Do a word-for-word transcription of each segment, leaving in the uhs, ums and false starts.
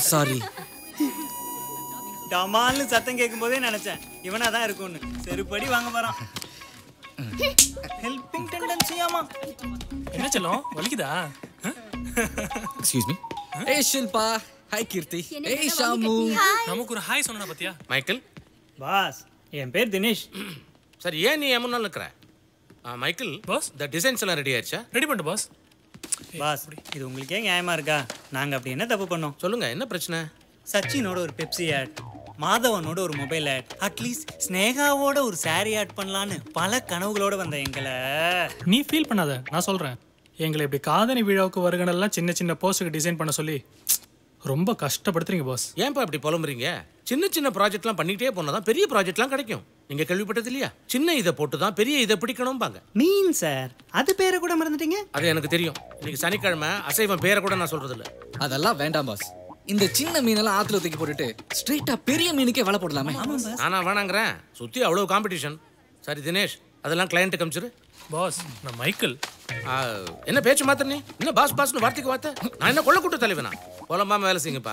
Sorry. டமால்னு சத்தம் கேட்கும்போதே நினைச்சேன் இவனா தான் இருக்கும்னு. செருப்படி வாங்க போறான். ஹெல்பிங் டெண்டன்சியாமா. என்ன செல்லம் வலிக்குதா? Excuse me. ஏய் ஷில்பா. ஹாய் கீர்த்தி. ஏய் ஷாமு. நமக்கு ஒரு ஹாய் சொன்னா பாத்தியா? மைக்கேல். பாஸ் என் பேர் தினேஷ். சரி ஏன் நீ எம்முன்னால நிற்கிற? மைக்கேல் பாஸ் இந்த டிசைன்ஸ் எல்லாம் ரெடி ஆயிடுச்சா? ரெடி பண்ணிட்டு பாஸ். பாஸ் இது உங்களுக்கே நியாயமா இருக்கா? நாங்க அப்படி என்ன தப்பு பண்ணோம் சொல்லுங்க, என்ன பிரச்சனை? சச்சினோட ஒரு பெப்சி ஆட், மாதவனோட ஒரு மொபைல் ஆட், அட்லீஸ்ட் ஸ்னேகாவோட ஒரு சாரி ஆட் பண்ணலான்னு பல கனவுகளோட வந்த எங்களை. நீ ஃபீல் பண்ணாத, நான் சொல்றேன். எங்களை இப்படி காதணி விழாவுக்கு வருகனெல்லாம் சின்ன சின்ன போஸ்ட்டுக்கு டிசைன் பண்ண சொல்லி ரொம்ப கஷ்டப்படுத்துறீங்க பாஸ். ஏன்பா இப்படி புலம்புறீங்க? சின்ன சின்ன ப்ராஜெக்ட்லாம் பண்ணிக்கிட்டே போனால் தான் பெரிய ப்ராஜெக்ட்லாம் கிடைக்கும். நீங்க கேள்விப்பட்டது இல்லையா? சின்ன இதை போட்டு தான் பெரிய இதை பிடிக்கணும்பாங்க. மீன் சார், அது பேரை கூட மறந்துட்டீங்க. அது எனக்கு தெரியும். இன்னைக்கு சனிக்கிழமை அசைவம் பேரை கூட நான் சொல்றது இல்லை. அதெல்லாம் வேண்டாம் பாஸ். இந்த சின்ன மீனெல்லாம் ஆத்துல தூக்கி போட்டுட்டு ஸ்ட்ரெயிட்டா பெரிய மீனுக்கே வலை போடலாமே. நானா வேணாங்கிறேன், சுற்றி அவ்வளோ காம்படிஷன். சரி தினேஷ், அதெல்லாம் கிளையண்ட்டு காமிச்சிரு. பாஸ் நான் மைக்கேல். என்ன பேச்சு மாத்திர நீ? என்ன பாஸ் பாஸ்னு வார்த்தைக்கு வார்த்தை? நான் என்ன கொள்ள கூட்ட தலைவனா? போலம்பாம வேலை செய்யுங்கப்பா.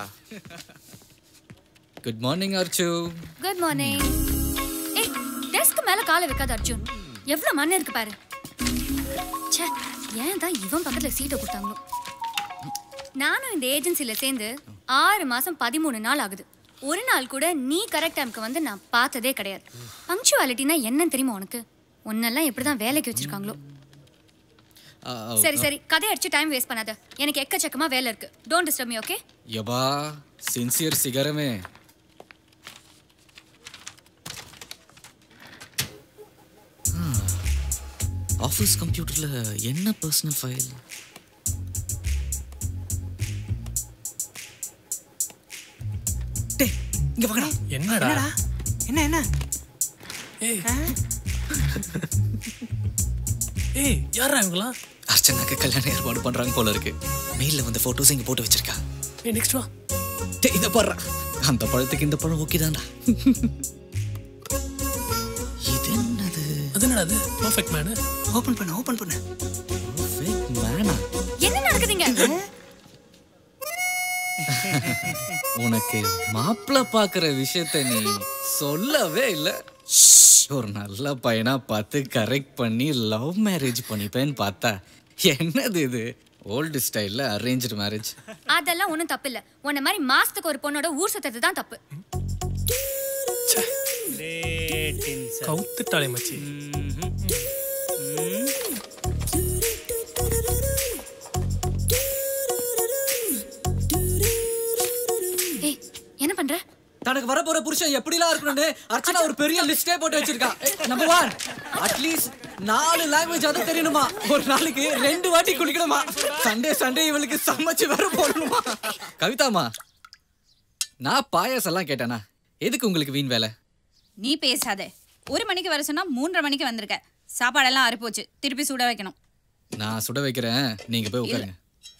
Good morning Archu. Good morning. ஏய் டெஸ்க் மேல காலை வைக்காத அர்ஜுன். எவ்வளவு மண்ணு இருக்கு பாரு. ச்சே, ஏன் தான் இவன் பக்கத்துல சீட்டை கொடுத்தாங்களோ. நானும் இந்த ஏஜென்சில சேர்ந்து ஆறு மாசம் பதிமூணு நாள் ஆகுது. ஒரு நாள் கூட நீ கரெக்ட் டைம்க்கு வந்து நான் பார்த்ததே கிடையாது. பங்க்சுவாலிட்டினா என்னன்னு தெரியுமா உனக்கு? உன்னெல்லாம் எப்படிதான் வேலைக்கு வச்சிருக்காங்களோ. சரி சரி, கதை அடிச்சு டைம் வேஸ்ட் பண்ணாத. எனக்கு எக்கச்சக்கமா வேலை இருக்கு. Don't disturb me, okay? யபா சின்சியர் சிகரமே. ஆஃபீஸ் கம்ப்யூட்டர்ல என்ன பர்சனல் ஃபைல்? டேய் இங்க வாடா. என்னடா? என்ன என்ன? ஏய் ஏய் யாரா இவங்களா? அர்ச்சனாக்கு கல்யாணம் ஏற்பாடு பண்றாங்க போல இருக்கு. மெயில்ல வந்த போட்டோஸ் இங்க போட்டு வச்சிருக்கா. ஏய் நெக்ஸ்ட் வா. டேய் இத பாரு. அந்த பழத்துக்கு இந்த பழம் ஓகே தான்டா. இது என்னது? அது என்னடா அது? Perfect man. ஓபன் பண்ணு ஓபன் பண்ணு. பெர்ஃபெக்ட் மேனா? என்ன நடக்குதுங்க? உனக்கு மாப்பிள்ள பாக்குற விஷயத்தை நீ சொல்லவே இல்ல. ஒரு நல்ல பையனா பார்த்து கரெக்ட் பண்ணி லவ் மேரேஜ் பண்ணிப்பேன்னு பார்த்தா என்னது இது? ஓல்டு ஸ்டைல்ல அரேஞ்ச்டு மேரேஜ். அதெல்லாம் ஒண்ணும் தப்பு இல்ல. உன்ன மாதிரி மாசத்துக்கு ஒரு பொண்ணோட ஊர் சுத்தது தான் தப்பு. Great insult. கவுத்துட்டாளே மச்சி. ஏய் என்ன பண்ற? தனக்கு வர போற புருஷன் எப்படிலாம் இருக்கணும்னு அர்ச்சனா ஒரு பெரிய லிஸ்டே போட்டு வச்சிருக்கா. நம்பர் ஒன், அட்லீஸ்ட் நாலு லாங்குவேஜ் அது தெரியணுமா. ஒரு நாளைக்கு ரெண்டு வாட்டி குளிக்கணுமா. சண்டே சண்டே இவளுக்கு சமைச்சு வேற போடணுமா. கவிதாமா, நான் பாயாசம் எல்லாம் கேட்டேனா? எதுக்கு உங்களுக்கு வீண் வேலை? நீ பேசாதே. ஒரு மணிக்கு வர சொன்னா மூன்றரை மணிக்கு வந்திருக்க. சாப்பாடெல்லாம் ஆறிப்போச்சு, திருப்பி சுட வைக்கணும். நான் சுட வைக்கிறேன், நீங்க போய் உட்காருங்க.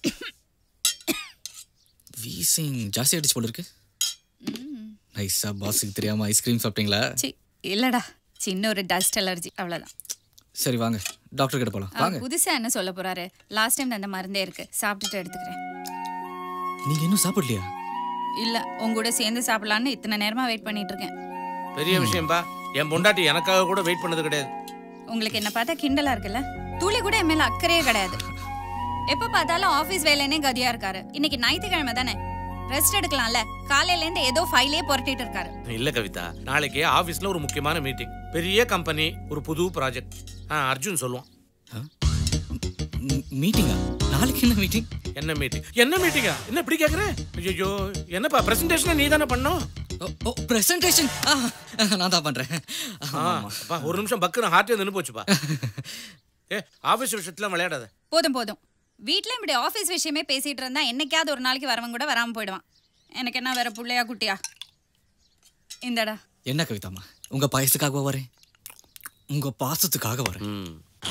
வீசிங் ஜாஸ்தி அடிச்சு போல இருக்கு. நைஸா பாஸுக்கு தெரியாம ஐஸ்கிரீம் சாப்பிட்டீங்களா? இல்லடா, சின்ன ஒரு டஸ்ட் அலர்ஜி, அவ்வளவுதான். சரி வாங்க டாக்டர் கிட்ட போலாம். வாங்க. புதுசா என்ன சொல்ல போறாரு? லாஸ்ட் டைம் அந்த மருந்தே இருக்கு, சாப்பிட்டுட்டு எடுத்துக்கிறேன். நீங்க இன்னும் சாப்பிடலையா? இல்ல, உங்க கூட சேர்ந்து சாப்பிடலான்னு இத்தனை நேரமா வெயிட் பண்ணிட்டு இருக்கேன். பெரிய விஷயம்பா. என் பொண்டாட்டி எனக்காக கூட வெயிட் பண்ணது கிடையாது. உங்களுக்கு என்ன பார்த்தா கிண்டலா இருக்குல்ல? துளி கூட என் மேல அக்கறையே கிடையாது. எப்ப பார்த்தாலும் ஆபீஸ் வேலைனே கதியா இருக்காரு. இன்னைக்கு ஞாயிற்றுக்கிழமை தானே, ரெஸ்ட் எடுக்கலாம்ல. காலையில இருந்து ஏதோ ஃபைலே புரட்டிட்டு இருக்காரு. இல்ல கவிதா, நாளைக்கு ஆபீஸ்ல ஒரு முக்கியமான மீட்டிங். பெரிய கம்பெனி, ஒரு புது ப்ராஜெக்ட். அர்ஜுன் சொல்லுவான். மீட்டிங்கா? நாளைக்கு என்ன மீட்டிங்? என்ன மீட்டிங்? என்ன மீட்டிங்கா? என்ன இப்படி கேக்குற? ஐயோ, என்னப்பா பிரசன்டேஷன் நீ தானே பண்ணோம்? ஓ பிரசன்டேஷன் நான் தான் பண்றேன். அப்பா ஒரு நிமிஷம் பக்குன்னு ஹார்ட் நின்னு போச்சுப்பா. ஏ ஆபீஸ் விஷயத்துல விளையாடாத. போதும் போதும். வீட்ல இப்படி ஆபீஸ் விஷயமே பேசிட்டு இருந்தா என்னைக்காவது ஒரு நாளைக்கு வரவங்க கூட வராம போயிடுவான். எனக்கு என்ன வேற புள்ளையா குட்டியா? இந்தடா. என்ன கவிதாமா, உங்க பாயசத்துக்காக வரேன், உங்க பாசத்துக்காக வரேன்.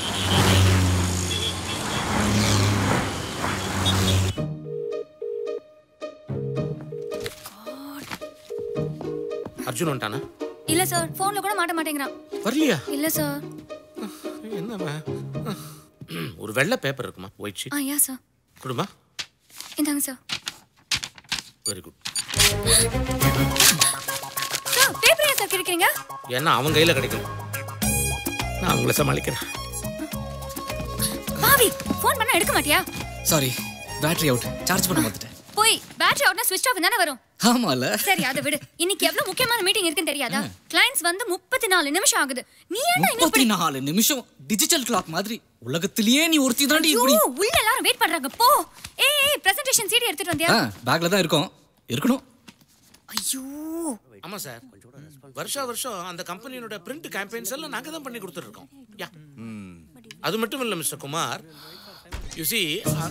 அர்ஜுன் வந்துட்டானா? இல்ல சார், போன்ல கூட மாட்ட மாட்டேங்கிறான். வரலையா? இல்ல சார். என்னமா? ஒரு வெள்ளை பேப்பர் இருக்குமா? White sheet. ஆ யா சார். குடுமா. இந்தாங்க sir. Very good. Sir paper ஏன் சார் கிழிக்கிறீங்க? ஏன்னா அவன் கையில கிடைக்கல, நான் அவங்கள சமாளிக்கிறேன். பாவி ஃபோன் பண்ணா எடுக்க மாட்டியா? சாரி, பேட்டரி அவுட், சார்ஜ் பண்ண மறந்துட்டேன். போய் பேட்டரி அவுட்னா ஸ்விட்ச் ஆஃப் தானே வரும். ஆமால. சரி அதை விடு. இன்னைக்கு எவ்வளவு முக்கியமான மீட்டிங் இருக்குன்னு தெரியாதா? கிளையண்ட்ஸ் வந்து முப்பத்தி நாலு நிமிஷம் ஆகுது. நீ என்ன முப்பத்தி நாலு நிமிஷம் டிஜிட்டல் கிளாக் மாதிரி உலகத்திலேயே நீ ஒருத்தி தாண்டி இப்படி. உள்ள எல்லாரும் வெயிட் பண்றாங்க போ. ஏய் ஏய் பிரசன்டேஷன் சீடி எடுத்துட்டு வந்தியா? பேக்ல தான் இருக்கும். இருக்கணும். ஐயோ. ஆமா சார், வருஷா வருஷம் அந்த கம்பெனியோட பிரிண்ட் கேம்பெயின்ஸ் எல்லாம் நாங்க தான் பண்ணி கொடுத்துட்டு இருக்கோம். யா. அது மட்டும் இல்ல மிஸ்டர் குமார், யூ see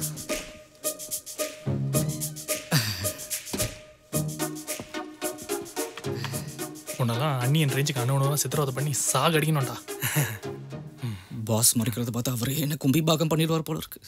உன்னெல்லாம் அண்ணியன் ரேஞ்சுக்கு அண்ணனோட சித்திரவதை பண்ணி சாக அடிக்கணும்டா. பாஸ் மறைக்கிறத பார்த்தா அவரே என்ன கும்பி பாகம் பண்ணிடுவார் போல இருக்கு.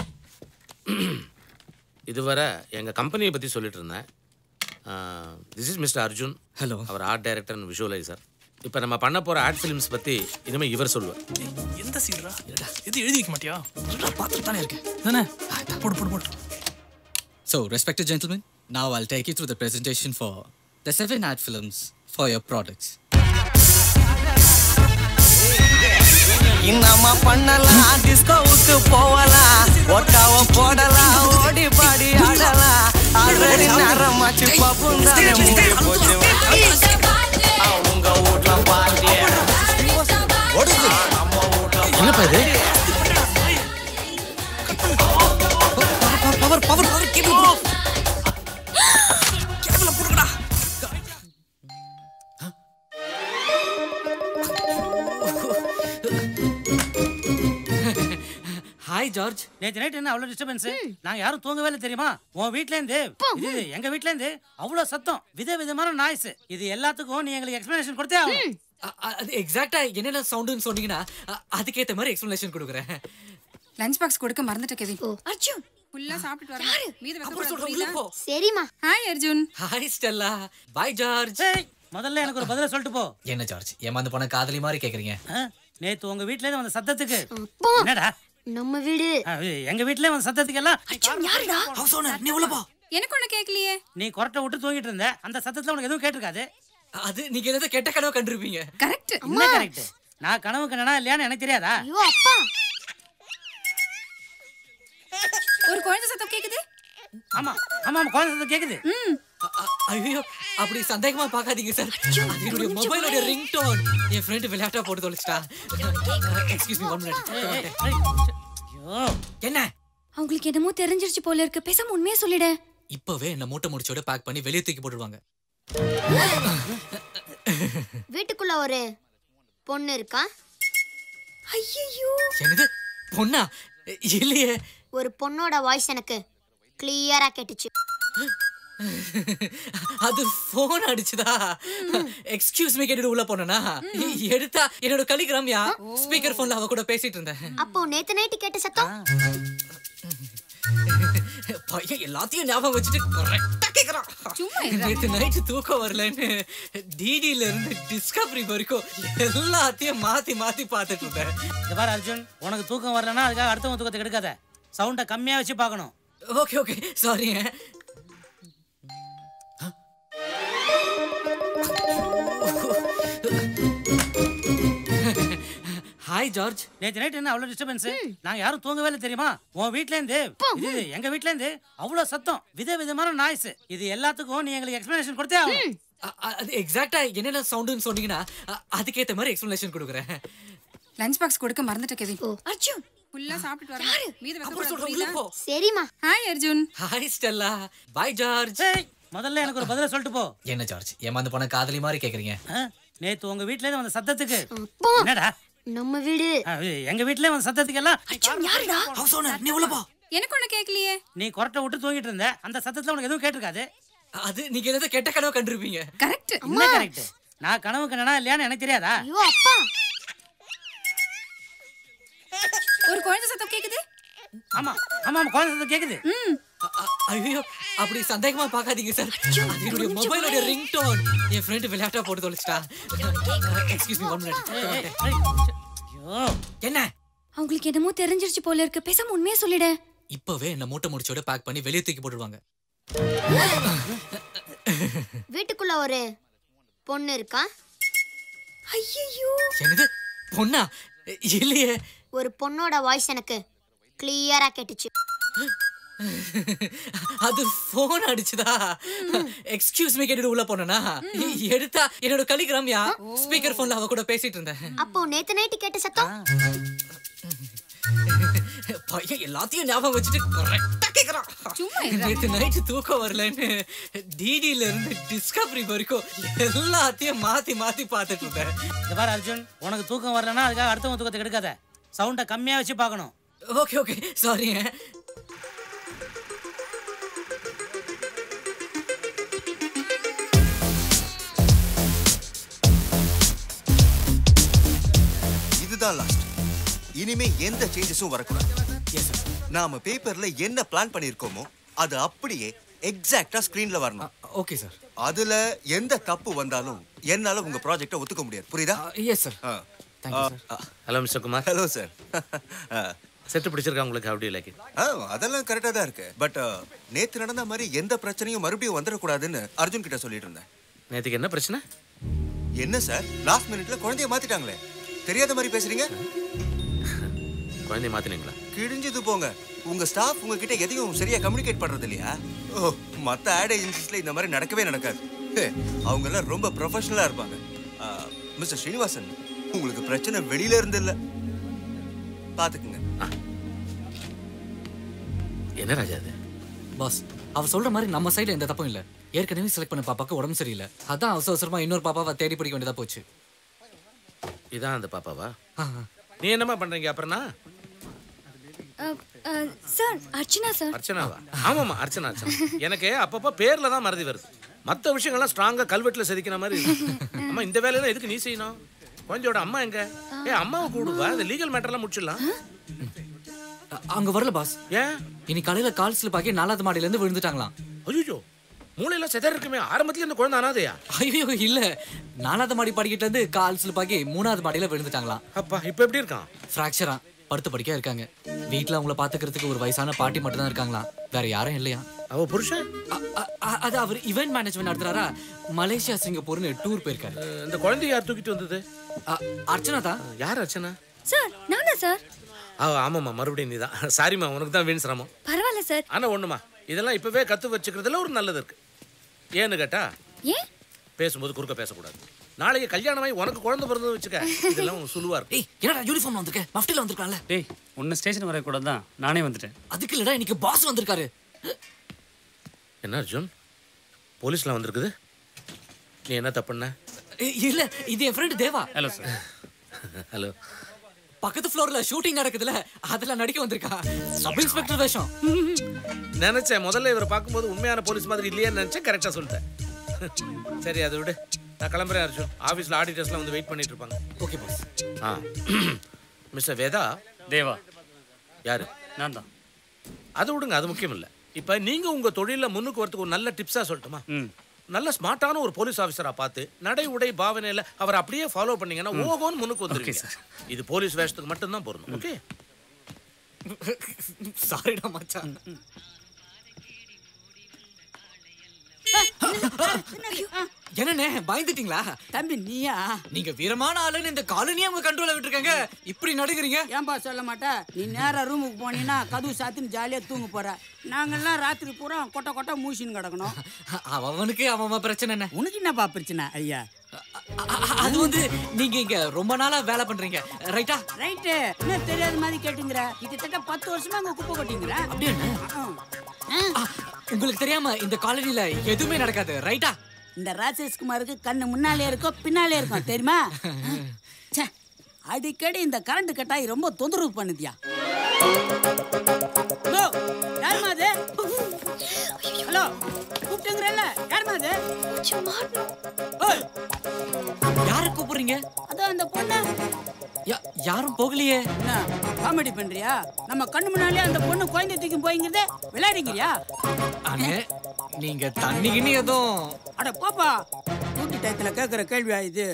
இதுவரை எங்க கம்பெனியை பத்தி சொல்லிட்டு இருந்தேன். This is mister Arjun. Hello. அவர் ஆர்ட் டைரக்டர் அண்ட் விஷுவலைசர். இப்போ நம்ம பண்ண போற ஆர்ட் ஃபிலிம்ஸ் பத்தி இனிமே இவர் சொல்லுவார். எந்த சீன்ரா? இது எழுதி வைக்க மாட்டியா? பார்த்துட்டு தானே இருக்கேன். தானே போடு போடு போடு. So, respected gentlemen, now I'll take you through the presentation for the seven art films for your products. இன்னமா பண்ணலாம், டிஸ்கோவுக்கு போகலாம், ஒட்டாவ போடலாம், ஓடி பாடி ஆடலாம். ஆல்ரெடி நேரமாச்சு பாப்பும் தானே மூடி போச்சு. அவங்க வீட்ல பாட்டிய நம்ம வீட்ல என்னப்பா இது? Power power power cable bro. கேபிள புடுங்கடா. Hi George. நேத்து நைட் என்ன அவ்வளவு டிஸ்டர்பன்ஸ்? நாங்க யாரும் தூங்கவே இல்லை தெரியுமா? உன் வீட்ல இருந்து இது எங்க வீட்ல இருந்து அவ்வளவு சத்தம், வித விதமான நாய்ஸ். இது எல்லாத்துக்கும் நீ எங்களுக்கு எக்ஸ்பிளனேஷன் கொடுத்தே ஆகணும். அது எக்ஸாக்ட்டா என்னென்ன சவுண்ட்னு சொன்னீங்கன்னா அதுக்கு ஏத்த மாதிரி எக்ஸ்பிளனேஷன் கொடுக்குறேன். லஞ்ச் பாக்ஸ் கொடுக்க மறந்துட்ட கெவின். அர்ஜுன் ஃபுல்லா சாப்பிட்டு வரணும். மீதி சொல்றேன். சரிமா. Hi Arjun. Hi Stella. Bye George. முதல்ல எனக்கு ஒரு பதில சொல்லிட்டு போ. என்ன ஜார்ஜ் ஏமாந்து போன காதலி மாதிரி கேக்குறீங்க? நேத்து உங்க வீட்ல இருந்து வந்த சத்தத்துக்கு என்னடா? நம்ம வீடு. எங்க வீட்ல வந்த சத்தத்துக்கு எல்லாம் அர்ஜுன் யாருடா? ஹவுஸ் ஓனர், நீ உள்ள போ. எனக்கு ஒண்ணு கேக்கலையே. நீ கொரட்டை விட்டு தூங்கிட்டு இருந்த, அந்த சத்தத்துல உனக்கு எதுவும் கேட்டிருக்காது. அது நீங்க ஏதோ கெட்ட கனவு கண்டிருப்பீங்க. கரெக்ட். என்ன கரெக்ட்? நான் கனவு கண்டனா இல்லையான்னு எனக்கு தெரியாதா? ஐயோ அப்பா. ஒரு குழந்தை சத்தம் கேக்குது. ஆமா ஆமா குழந்தை சத்தம் கேக்குது. ஐயோ அப்படி சந்தேகமா பாக்காதீங்க சார். அது என்னுடைய மொபைலோட ரிங்டோன். என் ஃப்ரெண்ட் விளையாட்டா போட்டு தொலைச்சிட்டா. Excuse me one minute. ஐயோ என்ன? அவங்களுக்கு என்னமோ தெரிஞ்சிருச்சு போல இருக்கு. பேசாம உண்மையே சொல்லிடு. இப்பவே என்ன மூட்டை முடிச்சோட பேக் பண்ணி வெளியே தூக்கி போட்டுடுவாங்க. வீட்டுக்குள்ள ஒரு பொண்ணு இருக்கா? ஐயோ. என்னது பொண்ணா? இல்லையே. ஒரு பொண்ணோட வாய்ஸ் எனக்கு கிளியரா கேட்டுச்சு. அது போன் அடிச்சுதா? எக்ஸ்கியூஸ் மீ கேட்டுட்டு உள்ள போனா எடுத்தா என்னோட கலிகிராமியா ஸ்பீக்கர் போன்ல அவ கூட பேசிட்டு இருந்தேன். அப்போ நேத்து நைட் கேட்ட சத்தம் பையன் எல்லாத்தையும் ஞாபகம் வச்சுட்டு கரெக்டா கேக்குறான். நேத்து நைட் தூக்கம் வரலன்னு டிடில இருந்து டிஸ்கவரி வரைக்கும் எல்லாத்தையும் மாத்தி மாத்தி பாத்துட்டு இருந்தேன். இந்த பாரு அர்ஜுன், உனக்கு தூக்கம் வரலன்னா அதுக்காக அடுத்தவங்க தூக்கத்தை கெடுக்காத. சவுண்ட கம்மியா வச்சு பார்க்கணும். ஓகே ஓகே சாரிங்க. Hi George. நேத்து நைட் என்ன அவ்வளவு டிஸ்டர்பன்ஸ்? நாங்க யாரும் தூங்கவே இல்லை தெரியுமா? உன் வீட்ல இருந்து இது எங்க வீட்ல இருந்து அவ்வளவு சத்தம், வித விதமான நாய்ஸ். இது எல்லாத்துக்கும் நீ எங்களுக்கு எக்ஸ்பிளனேஷன் கொடுத்தே ஆகணும். அது எக்ஸாக்ட்டா என்னென்ன சவுண்ட்னு சொன்னீங்கன்னா அதுக்கு ஏத்த மாதிரி எக்ஸ்பிளனேஷன் கொடுக்குறேன். லஞ்ச் பாக்ஸ் கொடுக்க மறந்துட்ட கெவின். அர்ஜுன் ஃபுல்லா சாப்பிட்டு வரணும். மீதி வெச்ச சரிமா. Hi Arjun. Hi Stella. Bye George. முதல்ல எனக்கு ஒரு பதில சொல்லிட்டு போ. என்ன ஜார்ஜ் ஏமாந்து போன காதலி மாதிரி கேக்குறீங்க? நேத்து உங்க வீட்ல இருந்து வந்த சத்தத்துக்கு என்னடா? நம்ம வீடு. எங்க வீட்ல வந்த சத்தத்துக்கு எல்லாம் அர்ஜுன் யாருடா? ஹவுஸ் ஓனர், நீ உள்ள போ. எனக்கு ஒண்ணு கேக்கலையே. நீ கொரட்டை விட்டு தூங்கிட்டு இருந்த, அந்த சத்தத்துல உனக்கு எதுவும் கேட்டிருக்காது. அது நீங்க ஏதோ கெட்ட கனவு கண்டிருப்பீங்க. கரெக்ட். என்ன கரெக்ட்? நான் கனவு கண்டனா இல்லையான்னு எனக்கு தெரியாதா? ஐயோ அப்பா. ஒரு குழந்தை சத்தம் கேக்குது. ஆமா ஆமா குழந்தை சத்தம் கேக்குது. ஐயோ அப்படி சந்தேகமா பாக்காதீங்க சார். அது என்னுடைய மொபைலோட ரிங்டோன். என் ஃப்ரெண்ட் விளையாட்டா போட்டு தொலைச்சிட்டா. Excuse me one minute. ஐயோ என்ன? அவங்களுக்கு என்னமோ தெரிஞ்சிருச்சு போல இருக்கு. பேசாம உண்மையே சொல்லிடு. இப்பவே என்ன மூட்டை முடிச்சோட பேக் பண்ணி வெளியே தூக்கி போட்டுடுவாங்க. வீட்டுக்குள்ள ஒரு பொண்ணு இருக்கா? ஐயோ என்னது பொண்ணா? இல்லையே. ஒரு பொண்ணோட வாய்ஸ் எனக்கு கிளியரா கேட்டுச்சு. அது போன் அடிச்சுதா? எக்ஸ்கியூஸ் மீ கேட்டுட்டு உள்ள போனா எடுத்தா என்னோட கலிக் ரம்யா. ஸ்பீக்கர் போன்ல அவ கூட பேசிட்டு இருந்தேன். அப்போ நேத்து நைட்டு கேட்ட சத்தம்? பையன் எல்லாத்தையும் ஞாபகம் வச்சுட்டு கரெக்டா கேக்குறான். நேத்து நைட்டு தூக்கம் வரலன்னு டிடில இருந்து டிஸ்கவரி வரைக்கும் எல்லாத்தையும் மாத்தி மாத்தி பாத்துட்டு இருந்தேன். இந்த பாரு அர்ஜுன், உனக்கு தூக்கம் வரலன்னா அதுக்காக அடுத்தவங்க தூக்கத்தை கெடுக்காத. சவுண்டை கம்மியா வச்சு பார்க்கணும். ஓகே ஓகே சாரிங்க. இதுதான் லாஸ்ட். இனிமே எந்த சேஞ்சஸும் வரக்கூடாது. நாம பேப்பர்ல என்ன பிளான் பண்ணிருக்கோமோ அது அப்படியே எக்ஸாக்ட்டா ஸ்கிரீன்ல வரணும். Okay sir. அதுல எந்த தப்பு வந்தாலும் என்னால உங்க ப்ராஜெக்ட ஒத்துக்க முடியாது. புரியுதா? Yes sir. Thank you sir. Hello mister Kumar. Hello sir. Set பிடிச்சிருக்கா உங்களுக்கு? How do you like it? அதெல்லாம் கரெக்டா தான் இருக்கு. பட் நேத்து நடந்த மாதிரி எந்த பிரச்சனையும் மறுபடியும் வந்துடக்கூடாதுன்னு அர்ஜுன் கிட்ட சொல்லிட்டு இருந்தேன். நேத்துக்கு என்ன பிரச்சனை? என்ன சார் லாஸ்ட் மினிட்ல குழந்தைய மாத்திட்டாங்களே, தெரியாத மாதிரி பேசுறீங்க. குழந்தைய மாத்தினீங்களா? கிழிஞ்சது போங்க. உங்க ஸ்டாஃப் உங்ககிட்ட எதையும் சரியா கம்யூனிகேட் பண்றது இல்லையா? ஓ, மத்த ஆட் ஏஜென்சிஸ்ல இந்த மாதிரி நடக்கவே நடக்காது. அவங்க எல்லாம் ரொம்ப ப்ரொஃபஷனலா இருப்பாங்க. மிஸ்டர் ஸ்ரீனிவாசன், உங்களுக்கு பிரச்சனை வெளியில இருந்து இல்ல, பாத்துக்குங்க. என்ன ராஜா அது? பாஸ், அவர் சொல்ற மாதிரி நம்ம சைடுல எந்த தப்பும் இல்ல. ஏற்கனவே செலக்ட் பண்ண பாப்பாக்கு உடம்பு சரியில்லை. அதான் அவசர அவசரமா இன்னொரு பாப்பாவை தேடி பிடிக்க வேண்டியதா போச்சு. இதான் அந்த பாப்பாவா? நீ என்னமா பண்றீங்க அப்புறம்னா? Sir Archana sir. அர்ச்சனாவா? ஆமாமா அர்ச்சனா அர்ச்சனா. எனக்கு அப்பப்போ பேர்ல தான் மறதி வருது. மற்ற விஷயங்கள்லாம் ஸ்ட்ராங்கா கல்வெட்டுல செதுக்கிற மாதிரி. அம்மா இந்த வேலையெல்லாம் எதுக்கு நீ செய்யணும்? குழந்தையோட அம்மா எங்க? ஏ அம்மாவை கூடுவா, இந்த லீகல் மேட்டர்லாம் முடிச்சிடலாம். அங்க வரல பாஸ். ஏன்? இன்னைக்கு காலையில கால் ஸ்லிப் ஆகி நாலாவது மாடியில இருந்து விழுந்துட்டாங்களாம். ஐயோ, மூளையெல்லாம் செதற இருக்குமே. ஆரம்பத்துல இந்த குழந்தை அனாதையா? ஐயோ இல்ல, நாலாவது மாடி படிக்கிட்டு இருந்து கால் ஸ்லிப் ஆகி மூணாவது மாடியில விழுந்துட்டாங்களாம். அப்பா இப்ப எப்படி இருக்கான்? ஃப்ராக்சரா படுத்து படிக்க இருக்காங்க. வீட்டுல அவங்கள பாத்துக்கிறதுக்கு ஒரு வயசான பாட்டி மட்டும் தான் இருக்காங்களாம். வேற யாரும் இல்லையா? அவ புருஷன்? அது அவர் இவென்ட் மேனேஜ்மெண்ட் நடத்துறாரா. மலேசியா சிங்கப்பூர்னு டூர் போயிருக்காரு. இந்த குழந்தை யார் தூக்கிட்டு வந்தது? அர்ச்சனா தான். யார் அர்ச்சனா? சார் நானா சார். ஆமாம்மா, மறுபடியும் நீதான். சாரிம்மா, உனக்கு தான் வீண் சிரமம். பரவாயில்ல சார். ஆனா ஒண்ணுமா, இதெல்லாம் இப்பவே கத்து வச்சுக்கிறதுல ஒரு நல்லது இருக்கு. ஏன்னு கேட்டா, ஏன் பேசும்போது குறுக்க பேசக்கூடாது. நாளைக்கு கல்யாணமாயி உனக்கு குழந்தை பிறந்தது வச்சுக்க, இதெல்லாம் சுலுவா இருக்கு. ஏய் என்னடா யூனிஃபார்ம்ல வந்திருக்க? மஃப்டில வந்திருக்கான்ல. டேய் உன்ன ஸ்டேஷன் வர கூட தான் நானே வந்துட்டேன். அதுக்கு இல்லடா, இன்னைக்கு பாஸ் வந்திருக்காரு. என்ன அர்ஜுன், போலீஸ்லாம் வந்திருக்குது? நீ என்ன தப்புண்ண? இல்ல, இது என் friend Deva. Hello sir. Hello. பக்கத்து ஃப்ளோர்ல ஷூட்டிங் நடக்குதுல, அதுல நடிக்க வந்திருக்கா. சப் இன்ஸ்பெக்டர் வேஷம். நினைச்சேன் முதல்ல இவரை பார்க்கும்போது உண்மையான போலீஸ் மாதிரி இல்லையான்னு நினைச்சேன். கரெக்டா சொல்லிட்டேன். சரி அதை விடு, நான் கிளம்புறேன் அர்ஜுன். ஆஃபீஸில் ஆடிட்டர்ஸ்லாம் வந்து வெயிட் பண்ணிட்டு இருப்பாங்க. Okay boss. ஆ மிஸ்டர் வேதா. தேவா. யாரு? நான் தான். அது விடுங்க, அது முக்கியம் இல்லை. இப்போ நீங்கள் உங்கள் தொழிலில் முன்னுக்கு வரதுக்கு ஒரு நல்ல டிப்ஸாக சொல்லட்டுமா? நல்ல ஸ்மார்ட்டான ஒரு போலீஸ் ஆஃபீஸராக பார்த்து நடை உடை பாவனையில் அவர் அப்படியே ஃபாலோ பண்ணீங்கன்னா ஓகோன்னு முன்னுக்கு வந்துருக்கீங்க. இது போலீஸ் வேஷத்துக்கு மட்டும்தான் போறணும். ஓகே. சாரிடா மச்சான். என்னண்ணே பயந்துட்டீங்களா? தம்பி நீயா? நீங்க வீரமான ஆளுன்னு இந்த காலனியை அவங்க கண்ட்ரோல விட்டுருக்காங்க. இப்படி நடுங்குறீங்க? ஏன்பா சொல்ல மாட்டேன்? நீ நேரா ரூமுக்கு போனீங்கன்னா கதவு சாத்தின்னு ஜாலியா தூங்க போற. நாங்கெல்லாம் ராத்திரி பூரா கொட்டை கொட்டை மூசின்னு கிடக்கணும். அவனுக்கு அவன் பிரச்சனை என்ன? உனக்கு என்னப்பா பிரச்சனை? ஐயா அது வந்து நீங்க இங்க ரொம்ப நாளா வேலை பண்றீங்க ரைட்டா? ரைட்டு. என்ன தெரியாத மாதிரி கேட்டுங்கிற? கிட்டத்தட்ட பத்து வருஷமா அங்க குப்பை கொட்டிங்கிற. அப்படியே உங்களுக்கு தெரியாம இந்த காலனில எதுவுமே நடக்காது ரைட்டா? இந்த ராஜேஷ்குமாருக்கு கண்ணு முன்னாலே இருக்கும் பின்னாலே இருக்கும் தெரியுமா? அடிக்கடி இந்த கரண்ட் கட்டாயி ரொம்ப தொந்தரவு பண்ணுதியா. ஹலோ யாருமா அது? ஹலோ கூப்பிட்டுங்கிறல்ல, யாருமா அது? யாரை கூப்பிடுறீங்க? அதான் அந்த பொண்ணு. யாரும் போகலையே. என்ன காமெடி பண்றியா? நம்ம கண்ணு முன்னாலே அந்த பொண்ணு குழந்தை தூக்கி போய்ங்கிறதே விளையாடுங்கிறியா? அண்ணே நீங்க தண்ணிக்குன்னு எதுவும்? அட பாப்பா, கூட்டி டயத்துல கேட்குற கேள்வியா இது?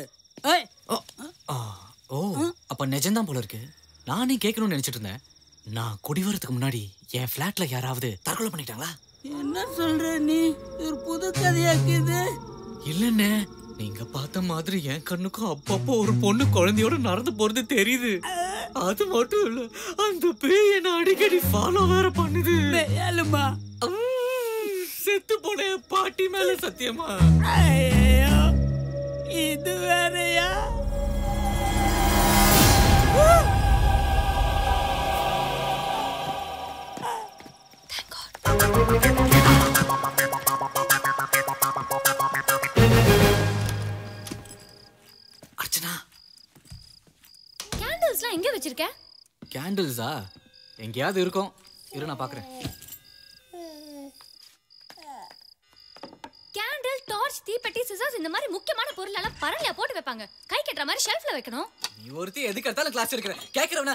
ஓ அப்ப நிஜம்தான் போல இருக்கு. நானே கேட்கணும்னு நினைச்சிட்டு இருந்தேன். நான் குடி வரதுக்கு முன்னாடி என் பிளாட்ல யாராவது தற்கொலை பண்ணிட்டாங்களா? என்ன சொல்ற நீ? ஒரு புது கதையாக்குது. இல்லண்ணே, நீங்க பார்த்த மாதிரி என் கண்ணுக்கும் அப்பப்போ ஒரு பொண்ணு குழந்தையோட நடந்து போறது தெரியுது. அது மட்டும் இல்ல, அந்த பேய் என்ன அடிக்கடி ஃபாலோ வேற பண்ணுது. ஏழுமா செத்து போன பாட்டி மேல சத்தியமா. ஐயோ, இது வேறயா? அர்ச்சனா, கேண்டில்ஸ்லாம் எங்க வச்சிருக்க? கேண்டில்ஸா? எங்கேயாவது இருக்கும், இரு நான் பாக்குறேன். கேண்டில், டார்ச், தீப்பெட்டி, சிசர்ஸ் இந்த மாதிரி முக்கியமான பொருள் எல்லாம் பரல்ல போட்டு வைப்பாங்க. கை கட்டுற மாதிரி ஷெல்ஃப்ல வைக்கணும். நீ ஒருத்தி எதுக்கு எடுத்தாலும் கிளாஸ் எடுக்கிற. கேக்குறவனா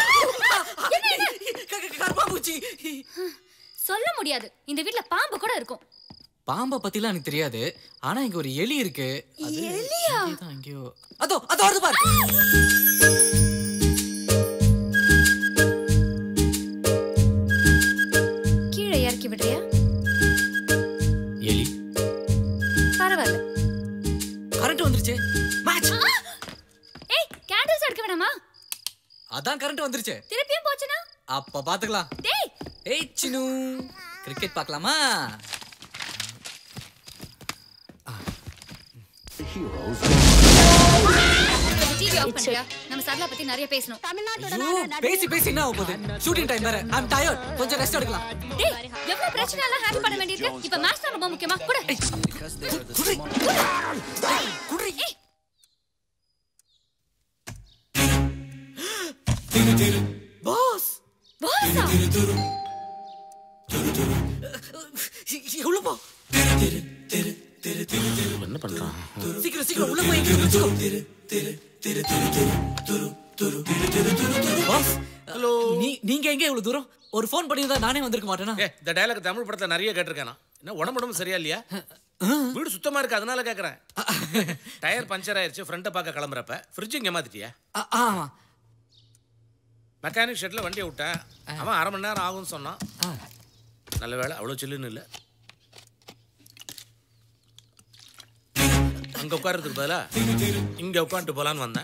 கர்ப்பாம்பூச்சி. சொல்ல முடியாது, இந்த வீட்ல பாம்பு கூட இருக்கும். பாம்பை பத்திலாம் எனக்கு தெரியாது, ஆனா இங்க ஒரு எலி இருக்கு. அது எலியா? இங்கதான் எங்கேயோ. அதோ அதோ வருது பாரு. கீழே இறக்கி விடுறியா? எலி பரவாயில்ல. கரண்ட் வந்துருச்சு. மேட்ச். ஏய், கேண்டில்ஸ் எடுக்க வேணாமா? அதான் கரண்ட் வந்துருச்சு. திருப்பியும் போச்சுனா அப்ப பாத்துக்கலாம். டேய், ஏய் சினு, கிரிக்கெட் பார்க்கலாமா? டிவி ஆஃப் பண்ணியா? நம்ம சரளா பத்தி நிறைய பேசணும். பேசி பேசி என்ன ஆக போகுது? ஷூட்டிங் டைம் வேற. ஐ அம் டயர்ட். கொஞ்சம் ரெஸ்ட் எடுக்கலாம். டேய், எவ்வளவு பிரச்சனை எல்லாம் ஹேண்டில் பண்ண வேண்டியிருக்கு. இப்ப மேட்ச் தான் ரொம்ப முக்கியமா. குடு. குடு. குடு. ஏய், திரு திரு பாஸ். பாஸா? எவ்வளவு பா? என்ன பண்றான்? சீக்கிரம் சீக்கிரம் உள்ள போய் எங்க பாஸ். ஹலோ, நீ நீங்க எங்க இவ்வளவு தூரம்? ஒரு ஃபோன் பண்ணியிருந்தா நானே வந்திருக்க மாட்டேனா? ஏ, இந்த டயலாக் தமிழ் படத்துல நிறைய கேட்டிருக்கேன். என்ன உடம்பு உடம்பு சரியா இல்லையா? வீடு சுத்தமா இருக்கு, அதனால கேக்குறேன். டயர் பஞ்சர் ஆயிருச்சு, ஃப்ரண்ட்டை பார்க்க கிளம்புறப்ப ஃப்ரிட்ஜ் இங்க மாத்திட்டியா? ஆமா. மெக்கானிக் ஷெட்ல வண்டியை விட்டேன். அவன் அரை மணி நேரம் ஆகும்னு சொன்னான். நல்ல வேலை, அவ்வளோ சில்லுன்னு இல்லை. அங்க உட்கார்றதுக்கு பதிலா இங்க உட்காந்துட்டு போலான்னு வந்தேன்.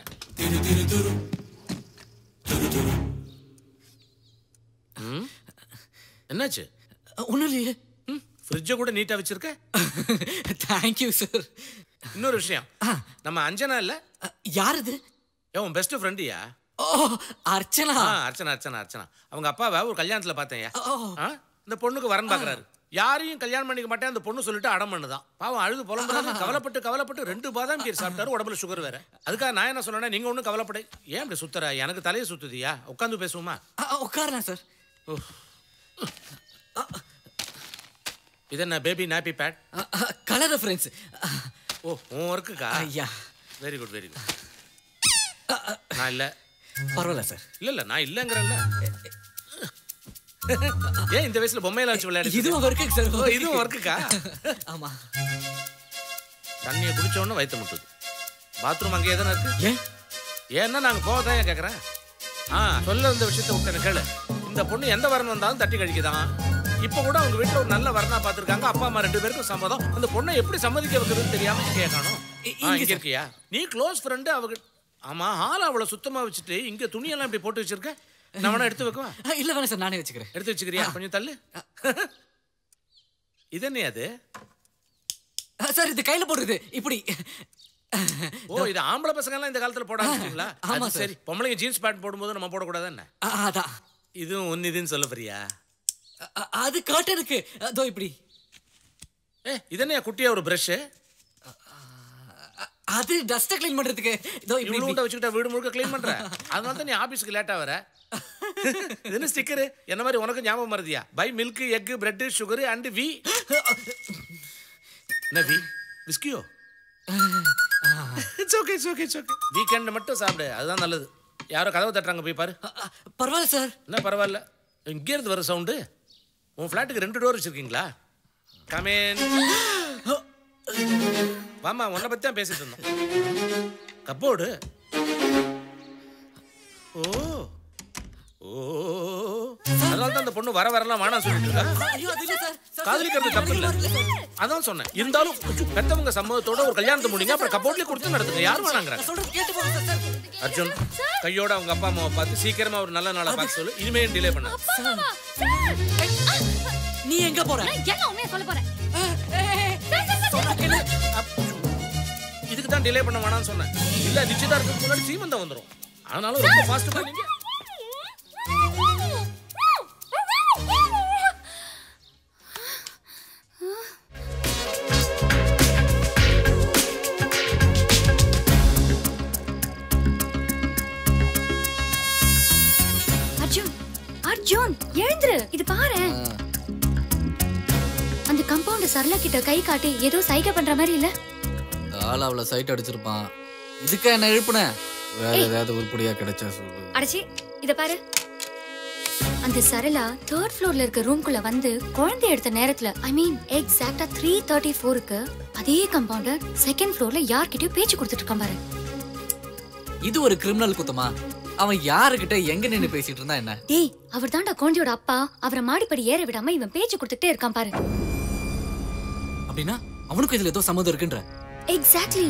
என்னாச்சு? ஒண்ணும் இல்லையே. ஃப்ரிட்ஜை கூட நீட்டா வச்சிருக்க. Thank you sir. இன்னொரு விஷயம், நம்ம அஞ்சனா இல்ல? யார் இது? உன் பெஸ்ட் ஃப்ரெண்டியா? ஓ, அர்ச்சனா. அர்ச்சனா அர்ச்சனா அர்ச்சனா அவங்க அப்பாவை ஒரு கல்யாணத்துல பார்த்தேன். இந்த பொண்ணுக்கு வரன் பாக்குறாரு. யாரையும் கல்யாணம் பண்ணிக்க மாட்டேன் அந்த பொண்ணு சொல்லிட்டு அடம் பண்ணுதான். பாவம் அழுது புலம்புறாரு. கவலைப்பட்டு கவலைப்பட்டு ரெண்டு பாதாம் கீர் சாப்பிட்டாரு. உடம்புல சுகர் வேற. அதுக்காக நான் என்ன சொன்னேன், நீங்க ஒன்றும் கவலைப்பட. ஏன் இப்படி சுத்துற? எனக்கு தலையை சுத்துதியா? உட்காந்து பேசுவோமா? உட்காரலாம் சார். இது என்ன baby nappy pad? Colour reference. ஓ, உன் ஒர்க்குக்கா? ஐயா, வெரி குட் வெரி குட். நான் இல்ல. பரவாயில்ல சார். இல்ல இல்ல நான் இல்லங்கிறல்ல. ஏன் இந்த வயசுல பொம்மையில வச்சு விளையாடு? இதுவும் ஒர்க்குக்கு சார். ஓ, இதுவும் ஒர்க்குக்கா? ஆமா. தண்ணியை குடிச்ச உடனே வயிற்று முட்டுது. பாத்ரூம் அங்கே எதனா இருக்கு? ஏன்? ஏன்னா நாங்க போகதான் ஏன் கேட்கறேன். ஆ, சொல்ல இந்த விஷயத்த விட்டு கேளு. இந்த பொண்ணு எந்த வரன் வந்தாலும் தட்டி கழிக்குதான். இப்ப கூட அவங்க வீட்டுல ஒரு நல்ல வரனா பாத்துருக்காங்க. அப்பா அம்மா ரெண்டு பேருக்கும் சம்மதம். அந்த பொண்ணை எப்படி சம்மதிக்க வைக்கிறதுன்னு தெரியாம கேட்கணும். இங்க இருக்கியா நீ? க்ளோஸ் ஃப்ரெண்டு அவங்க. ஆமா, ஹால் அவ்வளவு சுத்தமா வச்சுட்டு இங்க துணியெல்லாம் இப்படி போட்டு வச்சிருக்க. நான் வேணா எடுத்து வைக்கவா? இல்ல வேணாம் சார், நானே வச்சுக்கிறேன். எடுத்து வச்சுக்கிறியா? கொஞ்சம் தள்ளு. இது என்ன அது சார்? இது கையில போடுறது இப்படி. ஓ, இது ஆம்பளை பசங்க எல்லாம் இந்த காலத்துல போட ஆரம்பிச்சிட்டீங்களா? ஆமா சரி. பொம்பளைங்க ஜீன்ஸ் பேண்ட் போடும்போது நம்ம போடக்கூடாது என்ன? அதான். இதுவும் ஒன்னு இதுன்னு சொல்ல போறியா? அது காட்டனுக்கு. அதோ இப்படி. ஏ, இது என்ன குட்டியா ஒரு பிரஷ்? அது டஸ்ட் க்ளீன் பண்றதுக்கு. இதோ இப்படி இவ்வளவு வச்சுக்கிட்டா வீடு முழுக்க க்ளீன் பண்ற. அதனால தான் நீ ஆபீஸ்க்கு லேட்டா வர. என்ன ஸ்டிக்கர் என்ன மாதிரி உனக்கு ஞாபகம் மறதியா? Buy milk, egg, bread, sugar and V. என்ன வி? விஸ்கியோ? It's okay it's okay it's okay. Weekend மட்டும் சாப்பிடு, அதுதான் நல்லது. யாரோ கதவை தட்டுறாங்க, போய் பாரு. பரவாயில்ல சார். என்ன பரவாயில்ல? இங்கே இருந்து வர சவுண்டு. உன் ஃப்ளாட்டுக்கு ரெண்டு டோர் வச்சிருக்கீங்களா? கமேன். வாமா, உன்னை பத்தி தான் பேசிட்டு இருந்தோம். கப்போர்டு. ஓ ஓ, அதனால அதனால தான் அந்த பொண்ணு வர வரலாம் வேணாம் சொல்லிட்டு இருக்கா. காதலிக்கிறது தப்பு இல்ல, அதான் சொன்னேன். இருந்தாலும் பெத்தவங்க சம்மதத்தோட ஒரு கல்யாணத்தை முடிங்க, அப்புறம் கபோர்ட்லயே கொடுத்து நடத்துங்க. யார் வேணாங்கிறாங்க? அர்ஜுன் கையோட அவங்க அப்பா அம்மாவை பார்த்து சீக்கிரமா ஒரு நல்ல நாளா பார்த்து சொல்லு. இனிமே டிலே பண்ண. நீ எங்க போற? எல்லாம் உண்மையை சொல்ல போறேன். இதுக்கு தான் டிலே பண்ண வேணாம்னு சொன்னேன். இல்ல நிச்சயதார்த்தத்துக்கு முன்னாடி சீமந்தம் வந்துரும். அதனால ரொம்ப ஃபாஸ்ட் பண்ணீங்க. அர்ஜுன் அர்ஜுன் எழுந்துரு. இது பாரு. அந்த கம்பவுண்ட் சரளா கிட்ட கை காட்டி ஏதோ சைகை பண்ற மாதிரி இல்ல? ஆள அவள சைட் அடிச்சிருப்பான். இதுக்கு என்ன எழுப்புன? வேற ஏதாவது உருப்படியா கிடைச்சா சொல்லு. அடச்சி இத பாரு. அந்த சரளா தேர்ட் ஃப்ளோர்ல இருக்க ரூம்குள்ள வந்து குழந்தை எடுத்த நேரத்துல ஐ மீன் எக்ஸாக்ட்டா த்ரீ தேர்ட்டி ஃபோருக்கு அதே கம்பவுண்டர் செகண்ட் ஃப்ளோர்ல யார்கிட்டயும் பேச்சு கொடுத்துட்டு இருக்கான் பாரு. இது ஒரு கிரிமினல் குத்தமா? அவன் யாருகிட்ட எங்க நின்னு பேசிட்டு இருந்தா என்ன? டேய் அவர் தான்டா குழந்தையோட அப்பா. அவரை மாடிப்படி ஏற விடாம இவன் பேச்சு கொடுத்துட்டே இருக்கான் பாரு. அப்படின்னா அவனுக்கு இதுல ஏதோ சம்மதம் இருக்குன்ற? எக்ஸாக்ட்லி.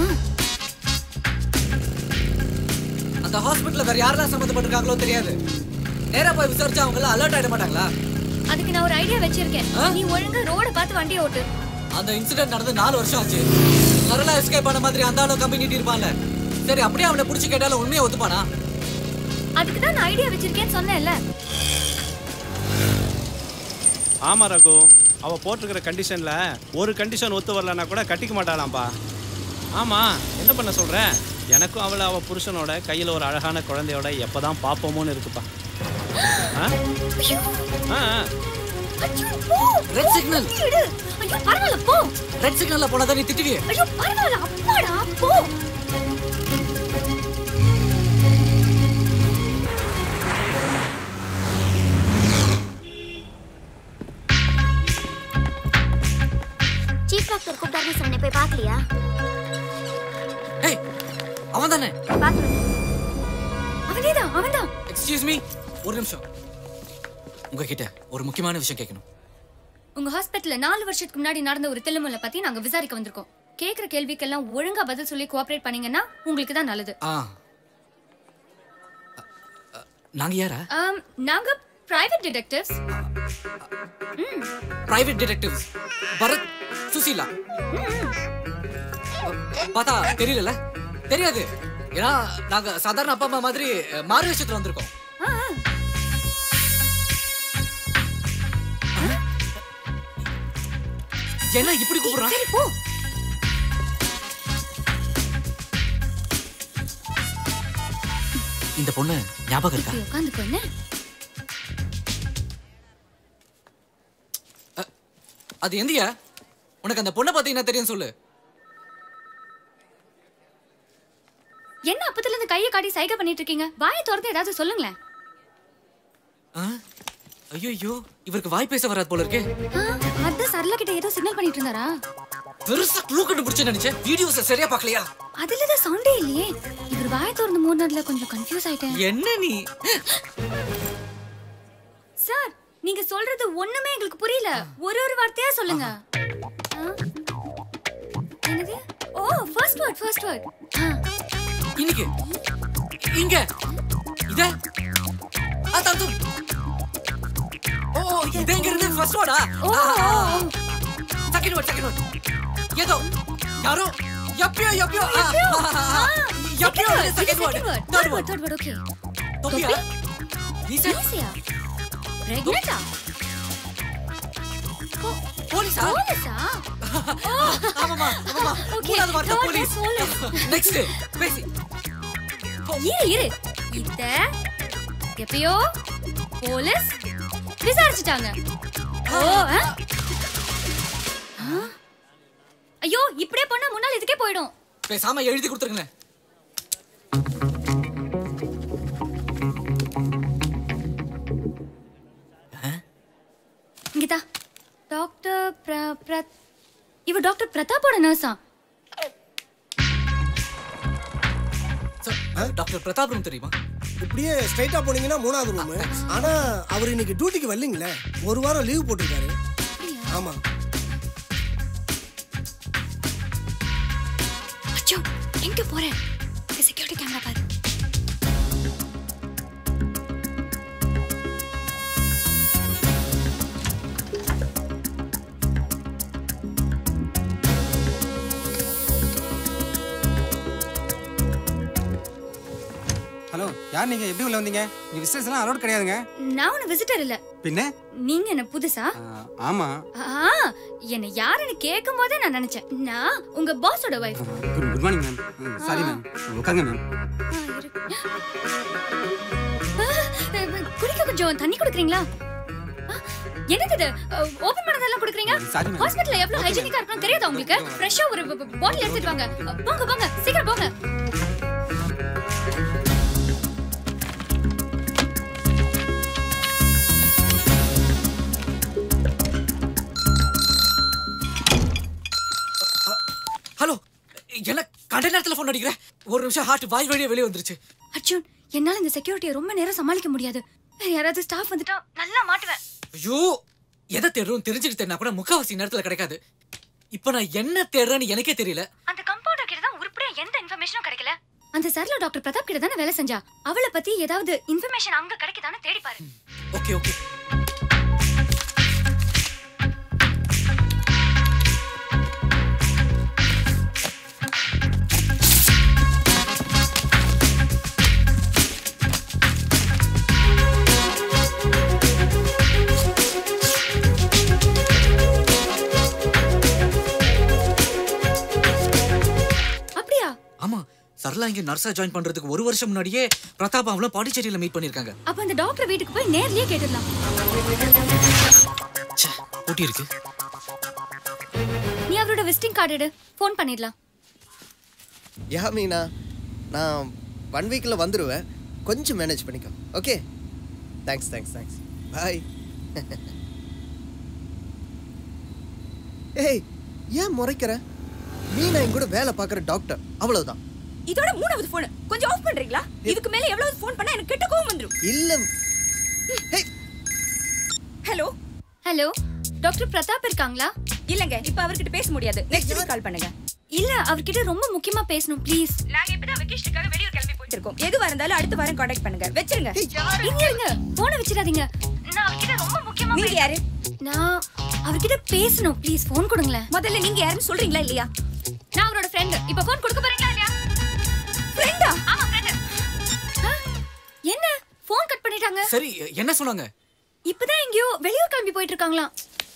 அந்த ஹாஸ்பிடல்ல வேற யாரெல்லாம் சம்மந்தப்பட்டிருக்காங்களோ தெரியாது. நேரா போய் விசாரிச்சா அவங்க எல்லாம் அலர்ட் ஆயிட மாட்டாங்களா? அதுக்கு நான் ஒரு ஐடியா வச்சிருக்கேன். நீ ஒழுங்கா ரோட பார்த்து வண்டியை ஓட்டு. அந்த இன்சிடென்ட் நடந்து நாலு வருஷம் ஆச்சு. சரளா எஸ்கேப் பண்ண மாதிரி அந்த ஆளு கம்பெனி இருப்பான்ல. சரி அப்படியே அவனை புடிச்சு கேட்டாலும் உண்மையை ஒத்துப்பானா? அதுக்கு தான் நான் ஐடியா வச்சிருக்கேன்னு சொன்னேன்ல. ஆமா ரகு, அவ போட்டிருக்கிற கண்டிஷன்ல ஒரு கண்டிஷன் ஒத்து வரலன்னா கூட கட்டிக்க மாட்டாளாம்பா. ஆமா என்ன பண்ண சொல்ற? எனக்கும் அவளை அவ புருஷனோட கையில ஒரு அழகான குழந்தையோட எப்பதான் பாப்போமோன்னு இருக்குப்பா. Red signal. ஐயோ பரவாயில்ல போ. ரெட் சிக்னல்ல போனா தான் நீ திட்டுவியே. ஐயோ பரவாயில்ல அப்பாடா போ. சீஃப் டாக்டர் கூப்பிட்டாருன்னு சொன்னே, போய் பார்க்கலையா? ஏய் அவன் தானே? பார்க்கல. அவனேதான் அவன்தான். எக்ஸ்கியூஸ் மீ ஒரு நிமிஷம். உங்ககிட்ட ஒரு முக்கியமான விஷயம் கேட்கணும். உங்க ஹாஸ்பிடல்ல நாலு வருஷத்துக்கு முன்னாடி நடந்த ஒரு தில்லுமுல்லை பத்தி நாங்க விசாரிக்க வந்திருக்கோம். கேக்குற கேள்விக்கெல்லாம் ஒழுங்கா பதில் சொல்லி கோஆபரேட் பண்ணீங்கன்னா உங்களுக்கு தான் நல்லது. ஆ நாங்க யாரா? நாங்க private detectives. Private detectives Bharath Susheela. பாத்தா தெரியல? தெரியாது. ஏன்னா நாங்க சாதாரண அப்பா அம்மா மாதிரி மாறு விஷயத்துல வந்திருக்கோம். என்ன இப்படி கூப்பிடுறான்? சரி போ. இந்த பொண்ணு ஞாபகம் இருக்கா? உட்கார்ந்துக்கோ. என்ன அது எந்தியா? உனக்கு அந்த பொண்ணை பத்தி என்ன தெரியும் சொல்லு. என்ன அப்பத்துல இருந்து கையை காட்டி சைகை பண்ணிட்டு இருக்கீங்க? வாயை திறந்து ஏதாவது சொல்லுங்களேன். ஐயோ இவருக்கு வாய் பேச வராது போல இருக்கே. அத சரளா கிட்ட ஏதோ சிக்னல் பண்ணிட்டு இருந்தாரா? பெருசா க்ளூ கண்டுபிடிச்சு நினைச்சேன். வீடியோஸ் சரியா பார்க்கலையா? அதுல தான் சவுண்டே இல்லையே. இவர் வாயை திறந்து மூணுனதுல கொஞ்சம் கன்ஃபியூஸ் ஆயிட்டேன். என்ன நீ? சார் நீங்க சொல்றது ஒண்ணுமே எங்களுக்கு புரியல. ஒரு ஒரு வார்த்தையா சொல்லுங்க. என்னது? ஓ ஃபர்ஸ்ட் வேர்ட் ஃபர்ஸ்ட் வேர்ட். இன்னைக்கு இங்க இத அதான் தூ. ஓ இது எங்க இருந்து ஃபர்ஸ்ட் வேர்டா? ஓ செகண்ட் வேர்ட் செகண்ட் வேர்ட். ஏதோ யாரோ யப்பியோ யப்பியோ யப்பியோ second word. Third word third word. Okay தொப்பியா? நீசியா? பிரெக்னன்ட்டா? போலீஸா? போலீஸா? ஆமாமா ஆமாமா. மூணாவது வார்த்தை போலீஸ். நெக்ஸ்ட் பேசி. இரு இரு. இத எப்பயோ போலீஸ் விசாரிச்சிட்டாங்க. ஓ ஐயோ இப்படியே பண்ணா முன்னால இதுக்கே போய்டும். பேசாம எழுதி கொடுத்துருங்க. இங்கதா டாக்டர் பிர இவ டாக்டர் பிரதாப்போட நர்ஸா? டாக்டர் பிரதாப் தெரியுமா? இப்படியே ஸ்ட்ரைட்டா போனீங்கன்னா மூணாவது ரூம். ஆனா அவர் இன்னைக்கு டியூட்டிக்கு வரலீங்களே, ஒரு வாரம் லீவ் போட்டிருக்காரு. ஆமா. அச்சோ, எங்க போறேன்? செக்யூரிட்டி கேமரா பாரு. ஹலோ, யார் நீங்க? எப்படி உள்ள வந்தீங்க? இங்க விசிட்டர்ஸ் எல்லாம் அலோட் கிடையாதுங்க. நான் ஒரு விசிட்டர் இல்ல. பின்ன நீங்க என்ன புதுசா? ஆமா. ஆ, என்ன யாருன்னு கேட்கும்போதே நான் நினைச்சேன் நான் உங்க பாஸோட wife. Good morning ma'am. Sorry ma'am. உட்காருங்க மேம். குடிக்க கொஞ்சம் தண்ணி கொடுக்குறீங்களா? என்னது இது? ஓபன் பண்ணதெல்லாம் கொடுக்குறீங்க? ஹாஸ்பிடல்ல எவ்வளவு ஹைஜீனிக்கா இருக்கணும் தெரியாதா உங்களுக்கு? ஃப்ரெஷ்ஷா ஒரு பாட்டில் எடுத்துட்டு வாங்க. போங்க போங்க, சீக்கிரம் போங்க. ஹலோ, என்ன கண்ட நேரத்துல போன் அடிக்கிறேன்? ஒரு நிமிஷம் ஹார்ட் வாய் வழியா வெளியே வந்துருச்சு. அர்ஜுன், என்னால இந்த செக்யூரிட்டியை ரொம்ப நேரம் சமாளிக்க முடியாது. வேற யாராவது ஸ்டாஃப் வந்துட்டா நல்லா மாட்டுவேன். ஐயோ, எதை தேடுறோம் தெரிஞ்சுக்கிட்டு தேடினா கூட முக்காவாசி நேரத்துல கிடைக்காது. இப்போ நான் என்ன தேடுறேன்னு எனக்கே தெரியல. அந்த கம்பவுண்டர் கிட்ட தான் உருப்படியா எந்த இன்ஃபர்மேஷனும் கிடைக்கல. அந்த சர்ல டாக்டர் பிரதாப் கிட்ட தானே வேலை செஞ்சா. அவளை பத்தி ஏதாவது இன்ஃபர்மேஷன் அங்க கிடைக்குதான்னு தேடி பாரு. Okay okay. சரளா இங்க நர்ஸா ஜாயின் பண்றதுக்கு ஒரு வருஷம் முன்னாடியே பிரதாப் அவள பாண்டிச்சேரியில மீட் பண்ணிருக்காங்க. அப்ப அந்த டாக்டர் வீட்டுக்கு போய் நேர்லயே கேட்டுடலாம். ச்சே, ஊட்டி இருக்கு. நீ அவரோட விசிட்டிங் கார்டு எடு, ஃபோன் பண்ணிடலாம். யா மீனா, நான் ஒன் வீக்ல வந்துருவேன். கொஞ்சம் மேனேஜ் பண்ணிக்கோ. Okay, thanks thanks thanks bye. ஏய், ஏன் முறைக்கிற? மீனா என் கூட வேலை பார்க்குற டாக்டர், அவ்வளவுதான். இதோட மூணாவது போன் கொஞ்சம் ஆஃப் பண்றீங்களா? இதுக்கு மேல எவ்வளவு போன் பண்ணா எனக்கு கிட்ட கோவம் வந்துரும். இல்ல. ஹலோ ஹலோ, டாக்டர் பிரதாப் இருக்காங்களா? இல்லங்க, இப்ப அவர்கிட்ட பேச முடியாது. நெக்ஸ்ட் வீக் கால் பண்ணுங்க. இல்ல, அவர்கிட்ட ரொம்ப முக்கியமா பேசணும் ப்ளீஸ். நாங்க இப்பதான் வெக்கேஷனுக்காக வெளியூர் கிளம்பி போயிட்டு இருக்கோம். எதுவா இருந்தாலும் அடுத்த வாரம் கான்டாக்ட் பண்ணுங்க. வெச்சிருங்க. இங்க இருங்க, போனை வச்சிராதீங்க. நான் அவர்கிட்ட ரொம்ப முக்கியமா. நீங்க யாரு? நான் அவர்கிட்ட பேசணும் ப்ளீஸ், போன் கொடுங்களே. முதல்ல நீங்க யாருன்னு சொல்றீங்களா இல்லையா? நான் அவரோட ஃப்ரெண்ட். இப்ப போன் கொடுக்க போறீங்களா இல்லையா? ஃப்ரெண்டா? ஆமா, ஃப்ரெண்ட். என்ன போன் கட் பண்ணிட்டாங்க? சரி, என்ன சொன்னாங்க? இப்பதான் எங்கயோ வெளியூர் கிளம்பி போயிட்டு இருக்காங்களாம்.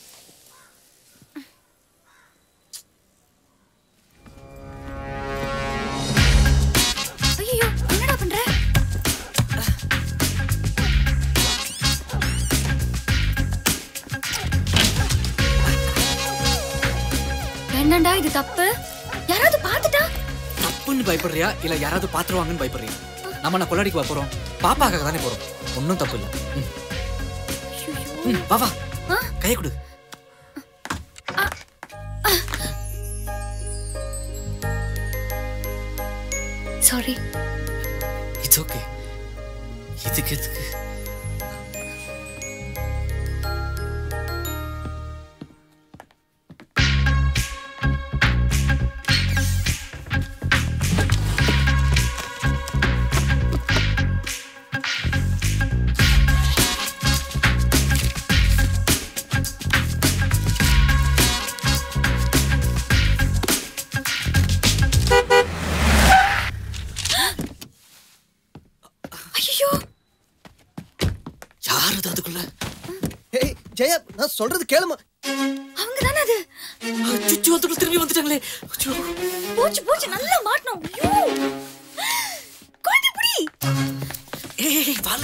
ஐயோ, என்னடா பண்ற? என்னடா இது தப்பு? யாராவது பார்த்துட்டா? தப்புன்னு பயப்படுறியா இல்ல யாராவது பாத்துருவாங்கன்னு பயப்படுறியா? நம்ம நான் கொள்ளடிக்கு போறோம், பாப்பாக்காக தானே போறோம். ஒன்னும் தப்பு இல்ல. ம், வா வா, கையை கொடு. சாரி. It's okay. இதுக்கு எதுக்கு? ஜெயா, நான் சொல்றது கேளுமா. அவங்க தானே அது. அச்சோ, அதுக்குள்ள திரும்பி வந்துட்டாங்களே. அச்சோ, போச்சு போச்சு, நல்லா மாட்டணும். ஐயோ, கொண்டு புடி. ஏய், வால.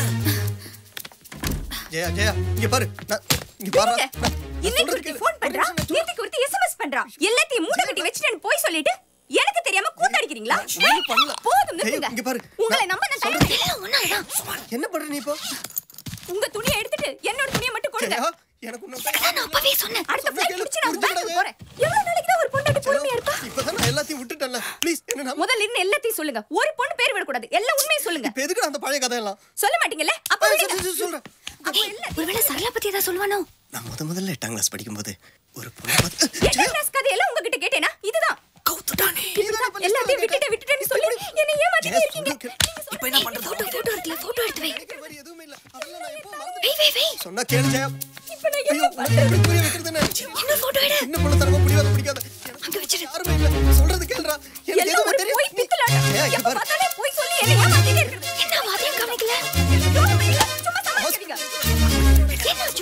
ஜெயா ஜெயா, இங்க பாரு. நான் இங்க பாரு. இன்னைக்கு ஒருத்தி ஃபோன் பண்றா, நேத்துக்கு ஒருத்தி எஸ்எம்எஸ் பண்றா. எல்லாத்தையும் மூட கட்டி வச்சிட்டேன்னு போய் சொல்லிட்டு எனக்கு தெரியாம கூத்தடிக்கிறீங்களா? போதும், நிறுத்துங்க. இங்க பாரு, உங்களை நம்ப நான் சொல்றேன். எல்லாம் ஒண்ணாடா. என்ன பண்ற நீ இப்போ? உங்க துணியை எடுத்துட்டு என்னோட துணியை மட்டும் கொடுங்க. எனக்கு ஒண்ணு நான் அப்பவே சொன்னேன். அடுத்த ஃளைட் முடிச்சு நான் பேங்க் போறேன். எவ்வளவு நாளைக்கு தான் ஒரு பொண்டாட்டி பொறுமையா இருப்பா? இப்பதான் நான் எல்லாத்தையும் விட்டுட்டேன்ல. ப்ளீஸ் முதல்ல இருந்து எல்லாத்தையும் சொல்லுங்க. ஒரு பொண்ணு பேர் விட கூடாது. எல்லாம் உண்மையை சொல்லுங்க. இப்ப எதுக்கு அந்த பழைய கதை எல்லாம் சொல்ல மாட்டீங்கல்ல? அப்ப சொல்றேன். ஒருவேளை சரளா பத்தி ஏதாவது சொல்லுவானோ? நான் முத முதல்ல எட்டாம் கிளாஸ் படிக்கும்போது ஒரு பொண்ணு எட்டாம் கிளாஸ் கதையெல்லாம் உங்ககிட்ட கேட்டேனா? இதுதான் கவுத்துட்டானே. எல்லாத்தையும் விட்டுட்டு விட்டுட்டேன்னு சொல்லி என்ன ஏமாத்திட்டே இருக்கீங்க. இப்போ என்ன பண்றது? போட்டோ போட்டோ எடுக்கல. போட்டோ எடுத்து வை. வை வை வை. சொன்னா கேளு ஜெயா. இப்போ நான் என்ன பண்றது? புரிய வைக்கிறதுனே. என்ன போட்டோ எடு. என்ன பண்ண தரமா புரியாத பிடிக்காத. அங்க வச்சிரு. யாருமே இல்ல. சொல்றது கேளுடா. எனக்கு எதுவும் தெரியும். போய் பித்தலாட்ட. எப்ப பார்த்தாலே போய் சொல்லி என்ன ஏமாத்திட்டே இருக்கீங்க. என்ன வாதியம் காமிக்கல. சும்மா சமாளிக்கிறீங்க. என்னாச்சு?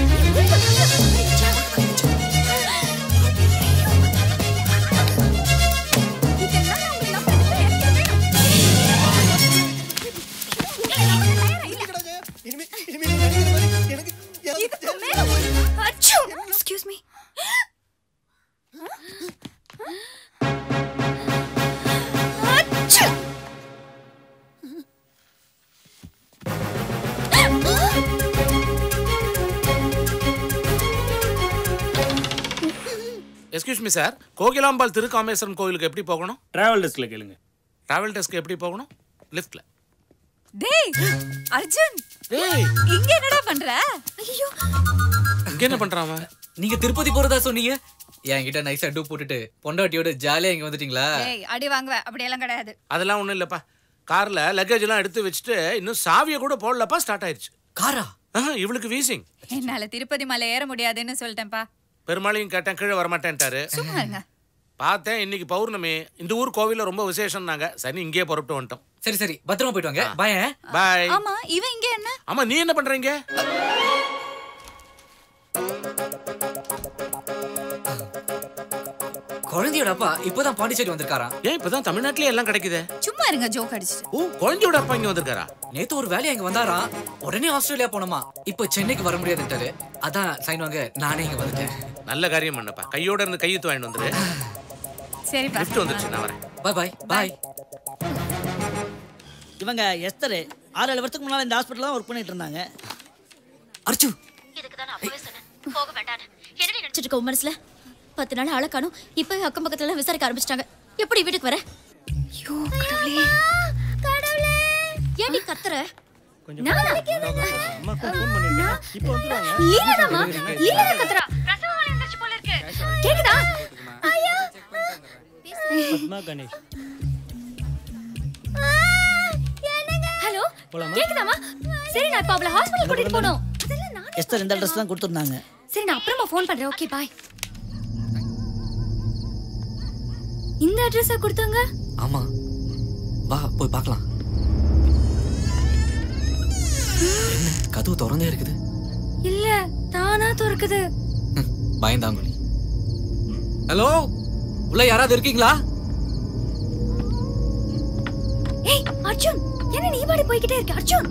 Excuse me. Excuse me sir, Kokilambal Thirukameswaran கோயிலுக்கு எப்படி போகணும்? டிராவல் டெஸ்க்ல கேளுங்க. டிராவல் டெஸ்க்கு எப்படி போகணும்? லிஃப்ட்ல. டேய் அர்ஜுன், டேய் இங்க என்னடா பண்ற? ஐயோ இங்க என்ன பண்றாங்க? நீங்க திருப்பதி போறதா சொன்னீங்க. என்கிட்ட நைஸா டூ போட்டுட்டு பொண்டாட்டியோட ஜாலியா இங்க வந்துட்டீங்களா? டேய் அடி வாங்குவ, அப்படி எல்லாம் கிடையாது. அதெல்லாம் ஒண்ணும் இல்லப்பா. கார்ல லக்கேஜ் எல்லாம் எடுத்து வச்சுட்டு இன்னும் சாவியை கூட போடலப்பா, ஸ்டார்ட் ஆயிருச்சு. காரா? இவளுக்கு வீசிங். என்னால திருப்பதி மலை ஏற முடியாதுன்னு சொல்லிட்டேன்ப்பா. பெருமாளையும் கேட்டேன், கீழே வரமாட்டேன்ட்டாரு. சும்மா இருங்க. பார்த்தேன் இன்னைக்கு பௌர்ணமி, இந்த ஊர் கோவில்ல ரொம்ப விசேஷம்னாங்க. சரி இங்கேயே புறப்பட்டு வந்துட்டோம். சரி சரி, பத்திரமா போயிட்டு வாங்க. பாய். பாய். ஆமா இவன் இங்க என்ன? ஆமா நீ என்ன பண்றீங்க? குழந்தையோட அப்பா இப்பதான் பாண்டிச்சேரி வந்திருக்காராம். ஏன் இப்பதான் தமிழ்நாட்டிலே எல்லாம் கிடைக்குது? சும்மா இருங்க, ஜோக் அடிச்சிட்டு. ஓ, குழந்தையோட அப்பா இங்க வந்திருக்காரா? நேத்து ஒரு வேலையா இங்க வந்தாராம். உடனே ஆஸ்திரேலியா போனோமா. இப்போ சென்னைக்கு வர முடியாதுட்டாரு. அதான் சைன் வாங்க நானே இங்க வந்துட்டேன். நல்ல காரியம் பண்ணப்பா. கையோட இருந்து கையெழுத்து வாங்கிட்டு வந்துரு. சரிப்பா. லிஃப்ட் வந்துருச்சு, நான் வரேன். Bye bye bye. இவங்க எஸ்தர் ஆறு ஏழு வருஷத்துக்கு முன்னால இந்த ஹாஸ்பிட்டல்ல தான் ஒர்க் பண்ணிட்டு இருந்தாங்க. அர்ஜு, இதுக்கு தான் நான் அப்பவே சொன்னேன் போக வேண்டாம். என்னடி நினைச்சிட்டு இருக்க உன் மனசுல? பத்து நாள் ஆள காணோம். இப்போ அக்கம் பக்கத்துல எல்லாம் விசாரிக்க ஆரம்பிச்சிட்டாங்க. எப்படி வீட்டுக்கு வர? ஐயோ கடவுளே கடவுளே, ஏடி கத்துற? நான் அம்மாக்கு ஃபோன் பண்ணிருக்கேன். இப்போ வந்துறாங்க. லீலாமா? லீலா கத்துறா. ரசவாளி எந்திரச்சு போல இருக்கு. கேக்குதா? ஐயோ பத்மா கணேஷ். ஹலோ கேக்குதாமா? சரி நான் இப்ப அவளை ஹாஸ்பிடல் கூட்டிட்டு போறோம். அதெல்லாம் நான் எஸ்தர் இந்த அட்ரஸ் தான் கொடுத்திருந்தாங்க. சரி நான் அப்புறமா ஃபோன் பண்றேன். Okay bye. இந்த அட்ரஸா கொடுத்தாங்க? ஆமா, வா போய் பார்க்கலாம். என்ன கதவு திறந்தே இருக்குது? இல்ல தானா திறக்குது. பயந்தாங்குழி. ஹலோ, உள்ள யாராவது இருக்கீங்களா? ஏய் அர்ஜுன், என்ன நீ பாடி போய்கிட்டே இருக்க? அர்ஜுன்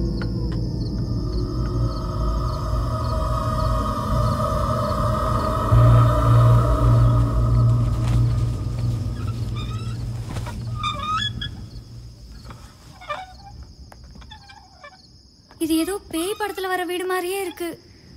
இது ஏதோ பேய் படத்துல வர வீடு மாதிரியே இருக்கு.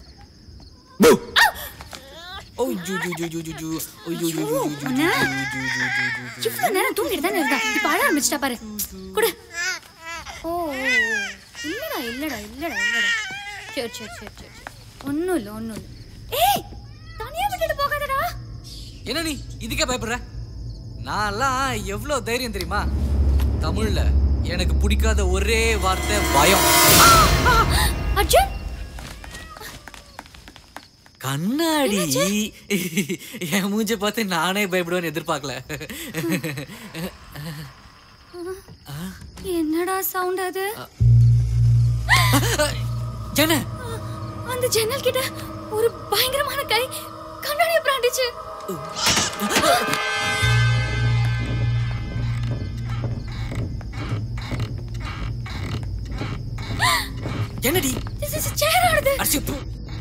ஓ ஜூ ஜூ ஜூ ஜூ ஜூ ஓ ஜூ ஜூ ஜூ ஜூ இவ்வளவு நேரம் தூங்கிட்டு தானே இருந்தா. இப்ப அழ ஆரம்பிச்சிட்டா பாரு. குடு. ஓ இல்லடா இல்லடா இல்லடா இல்லடா. சரி சரி சரி சரி ஒன்னும் இல்ல ஒன்னும் இல்ல. ஏய் தனியா விட்டுட்டு போகாதடா. என்ன நீ இதுக்கே பயப்படுற? நான்லாம் எவ்வளவு தைரியம் தெரியுமா? தமிழ்ல எனக்கு பிடிக்காத ஒரே வார்த்தை பயம். அர்ஜுன் கண்ணாடி. என் மூஞ்ச பார்த்து நானே பயப்படுவேன்னு எதிர்பார்க்கல. என்னடா சவுண்ட் அது? என்ன? அந்த ஜன்னல் கிட்ட ஒரு பயங்கரமான கை கண்ணாடியை பிராண்டிச்சு. என்னடி? This is a chair ஆடுது. அர்ஷி பு.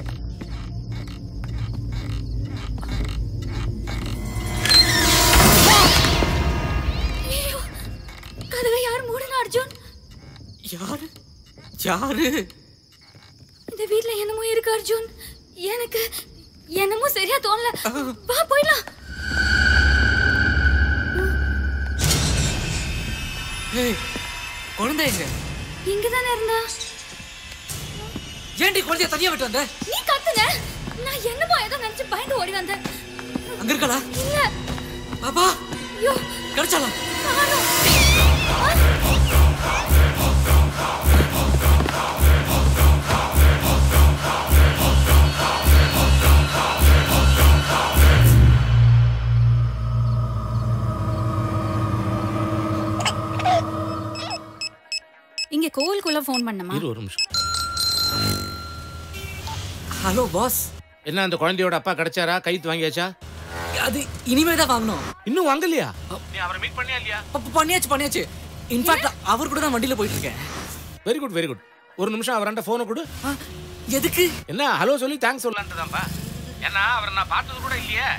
ஐயோ, கதவை யார் மூடுனா அர்ஜுன்? யாரு? யாரு? இந்த வீட்ல என்னமோ இருக்கு அர்ஜுன். எனக்கு என்னமோ சரியா தோணல. வா போயிடலாம். ஏய் குழந்தை எங்க? இங்க தானே இருந்தா. ஏன்டி குழந்தைய தனியா விட்டு வந்த? நீ கத்துன. நான் என்னமோ ஏதோ நினைச்சு பயந்து ஓடி வந்தேன். அங்க இருக்கலா? இல்ல. பாப்பா. ஐயோ, கடச்சாளா? காணோம். இங்க கோவிலுக்குள்ள ஃபோன் பண்ணமா? இரு ஒரு நிமிஷம். Hello boss. என்ன அந்த குழந்தையோட அப்பா கிடைச்சாரா? கைத்து வாங்கியாச்சா? அது இனிமே தான் வாங்கணும். இன்னும் வாங்கலையா? நீ அவரை மீட் பண்ணியா இல்லையா? பண்ணியாச்சு பண்ணியாச்சு. இன்ஃபேக்ட் அவர் கூட தான் வண்டியில போயிட்டு இருக்கேன். Very good very good. ஒரு நிமிஷம் அவரண்ட போனை கொடு. எதுக்கு? என்ன ஹலோ சொல்லி தேங்க்ஸ் சொல்லலாம்ன்றதாம்பா. ஏன்னா அவரை நான் பார்த்தது கூட இல்லையே.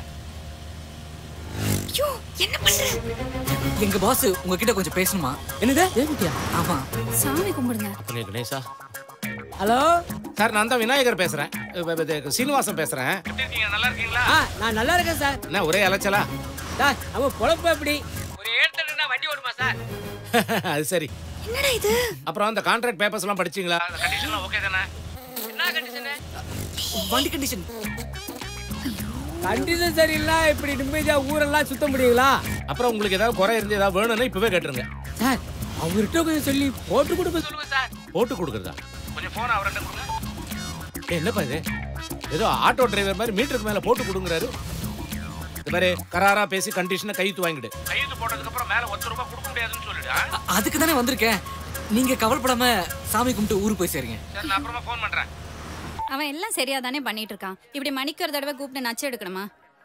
ஐயோ, என்ன பண்ற? எங்க பாஸ் உங்ககிட்ட கொஞ்சம் பேசணுமா? என்னது? தேவிட்டியா? ஆமா. சாமி கும்பிடுங்க. அப்பனே கணேசா. ஹலோ சார், நான் தான் விநாயகர் பேசுறேன். சீனிவாசன் பேசுறேன். எப்படி இருக்கீங்க? நல்லா இருக்கீங்களா? ஆ, நான் நல்லா இருக்கேன் சார். என்ன ஒரே அலைச்சலா? சார், அவன் பொழப்பு எப்படி? ஒரு ஏர்டெல்னா வண்டி ஓடுமா சார்? அது சரி. என்னடா இது? அப்புறம் அந்த கான்ட்ராக்ட் பேப்பர்ஸ் எல்லாம் படிச்சீங்களா? அந்த கண்டிஷன்லாம் ஓகே தானே? என்ன கண்டிஷன்? வண்டி கண்டிஷன். கண்டிஷன் சரியில்லை, இப்படி நிம்மதியா ஊரெல்லாம் சுத்த முடியுங்களா? அப்புறம் உங்களுக்கு ஏதாவது குறை இருந்து ஏதாவது வேணும்னா இப்பவே கேட்டுருங்க. சார், அவர்கிட்ட கொஞ்சம் சொல்லி போட்டு கொடுக்க சொல்லுங்க சார். போட்டு கொடுக்குறதா? கொஞ்சம் போன் அவர்கிட்ட கொடுங்க. என்னப்பா இது? ஏதோ ஆட்டோ டிரைவர் மாதிரி மீட்டருக்கு மேல போட்டு கொடுங்குறாரு. இது மாதிரி கராரா பேசி கண்டிஷனை கையெழுத்து வாங்கிடு. கையெழுத்து போட்டதுக்கு அப்புறம் மேல ஒத்த ரூபாய் கொடுக்க முடியாதுன்னு சொல்லிடு. அதுக்கு தானே வந்திருக்கேன். நீங்க கவலைப்படாம சாமி கும்பிட்டு ஊருக்கு போய் சேருங்க. சரி, நான் அப்புறமா ஃபோன் பண்றேன். அவன் எல்லாம் சரியா தானே பண்ணிட்டு இருக்கான். இப்படி மணிக்கு ஒரு தடவை கூப்பிட்டு நச்சு எடுக்கணுமா?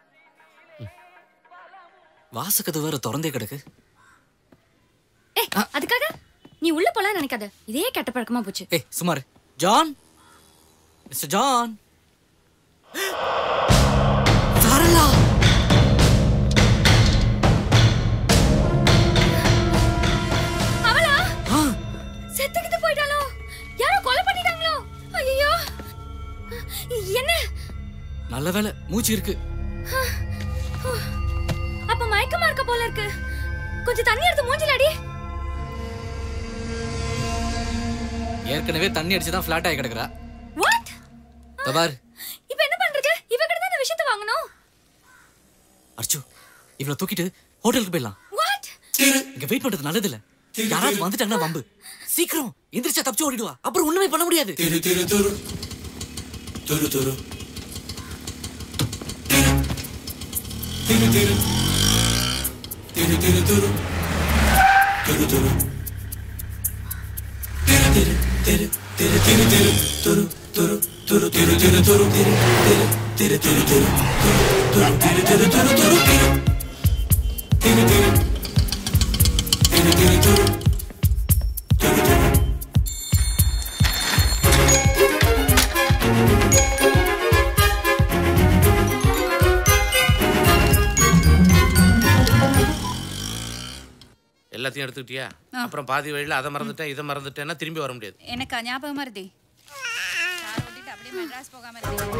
வாசக்கது வேற திறந்தே கிடக்கு. ஏய், அதுக்காக நீ உள்ள போலாம் நினைக்காத. இதே கெட்ட பழக்கமா போச்சு. ஏய் சுமார். John, mister John. சரளா. அவளா? செத்துக்கிட்டு போயிட்டாளோ? யாரோ கொலை பண்ணிட்டாங்களோ? ஐயோ, என்ன? நல்ல வேளை மூச்சு இருக்கு. அப்ப மயக்கமா இருக்க போல இருக்கு. கொஞ்சம் தண்ணி எடுத்து மூஞ்சில அடி. ஏற்கனவே தண்ணி அடிச்சு தான் ஃபிளாட் ஆகி கிடக்குறா. வாட்? தபார். இப்போ என்ன பண்றது? இவ கிட்ட தான் இந்த விஷயத்தை வாங்கணும். அர்ச்சு, இவளை தூக்கிட்டு ஹோட்டலுக்கு போயிடலாம். வாட்? இங்க வெயிட் பண்றது நல்லது இல்ல. யாராவது வந்துட்டாங்கன்னா வம்பு. சீக்கிரம் எந்திரிச்சா தப்பிச்சு ஓடிடுவா. அப்புறம் ஒண்ணுமே பண்ண முடியாது. திரு திரு துரு துரு துரு திரு திரு திரு திரு துரு துரு துரு திரு திரு திரு திரு திரு துரு துரு துரு திரு திரு துரு திரு திரு திரு திரு துரு திரு திரு திரு துரு திரு திரு திரு திரு திரு துரு துரு துரு. எல்லாத்தையும் எடுத்துக்கிட்டியா? அப்புறம் பாதி வழியில அதை மறந்துட்டேன் இதை மறந்துட்டேன்னா திரும்பி வர முடியாது. எனக்கு ஞாபகமா இருந்தே. கார் ஓட்டிட்டு அப்படியே மெட்ராஸ் போகாம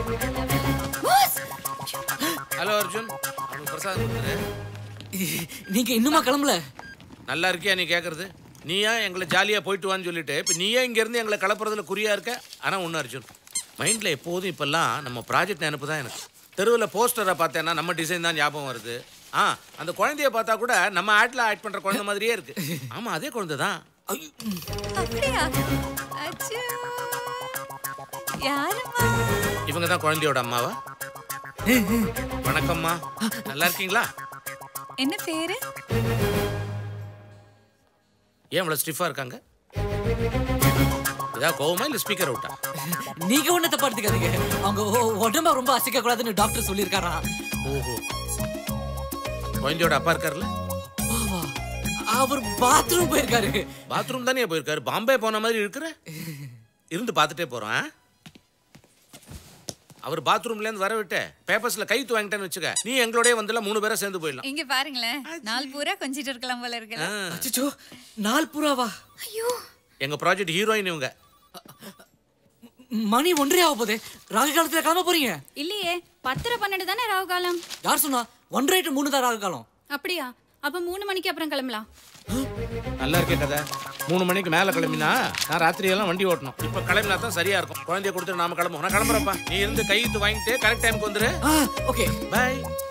ஹலோ அர்ஜுன், அவனுக்கு பிரசாதம் கொடுத்துரு. நீங்க இன்னுமா கிளம்பல? நல்லா இருக்கியா நீ கேட்கறது? நீயா எங்களை ஜாலியாக போயிட்டு வான்னு சொல்லிட்டு இப்போ நீயா இங்கேருந்து எங்களை கலப்புறதுல குறியா இருக்க. ஆனால் ஒன்று அர்ஜுன், மைண்டில் எப்போதும் இப்போல்லாம் நம்ம ப்ராஜெக்ட் நினைப்பு தான் எனக்கு. தெருவில் போஸ்டரை பார்த்தேன்னா நம்ம டிசைன் தான் ஞாபகம் வருது. ஆ, அந்த குழந்தைய பார்த்தா கூட நம்ம ஆட்ல ஆக்ட் பண்ணுற குழந்தை மாதிரியே இருக்கு. ஆமாம், அதே குழந்தை தான். அப்படியா? அச்சோ, யாரம்மா? இவங்க தான் குழந்தையோட அம்மாவா? வணக்கம்மா, நல்லா இருக்கீங்களா? என்ன பேரு? ஏன் இவ்வளோ ஸ்டிஃபாக இருக்காங்க? ஏதாவது கோவமா இல்லை ஸ்பீக்கர் அவுட்டா? நீங்க ஒண்ணு தப்பா எடுத்துக்காதீங்க. அவங்க உடம்ப ரொம்ப அசைக்க கூடாதுன்னு டாக்டர் சொல்லியிருக்காரா. ஓஹோ, குழந்தையோட அப்பா இருக்காருல்ல? அவர் பாத்ரூம் போயிருக்காரு. பாத்ரூம் தானே போயிருக்காரு. பாம்பே போன மாதிரி இருக்கிற. இருந்து பார்த்துட்டே போறோம். அவர் பாத்ரூம்ல இருந்து வர விட்டு பேப்பர்ஸ்ல கைத்து வாங்கிட்டேன்னு வச்சுக்க, நீ எங்களோடய வந்துல மூணு பேரை சேர்ந்து போயிடலாம். இங்க பாருங்களேன், நாள் பூரா கொஞ்சிட்டு இருக்கலாம் போல இருக்குல்ல. அச்சச்சோ, நாள் பூராவா? ஐயோ, எங்க ப்ராஜெக்ட் ஹீரோயின் இவங்க. மணி ஒன்றே ஆக போதே. ராகு காலத்துல கிளம்ப போறீங்க? இல்லையே, பத்தரை பன்னெண்டு தானே ராகு காலம். யார் சொன்னா? ஒன்றரை டு மூணு தான் ராகு காலம். அப்படியா? அப்ப மூணு மணிக்கு அப்புறம் கிளம்பலாம். நல்லா இருக்கே கதை. மூணு மணிக்கு மேல கிளம்பினா நான் ராத்திரி எல்லாம் வண்டி ஓட்டணும். இப்ப கிளம்பினா தான் சரியா இருக்கும். குழந்தைய கொடுத்துட்டு நாம கிளம்புவோம். நான் கிளம்புறப்பா. நீ இருந்து கையெழுத்து வாங்கிட்டு கரெக்ட் டைமுக்கு வந்துரு. Okay bye.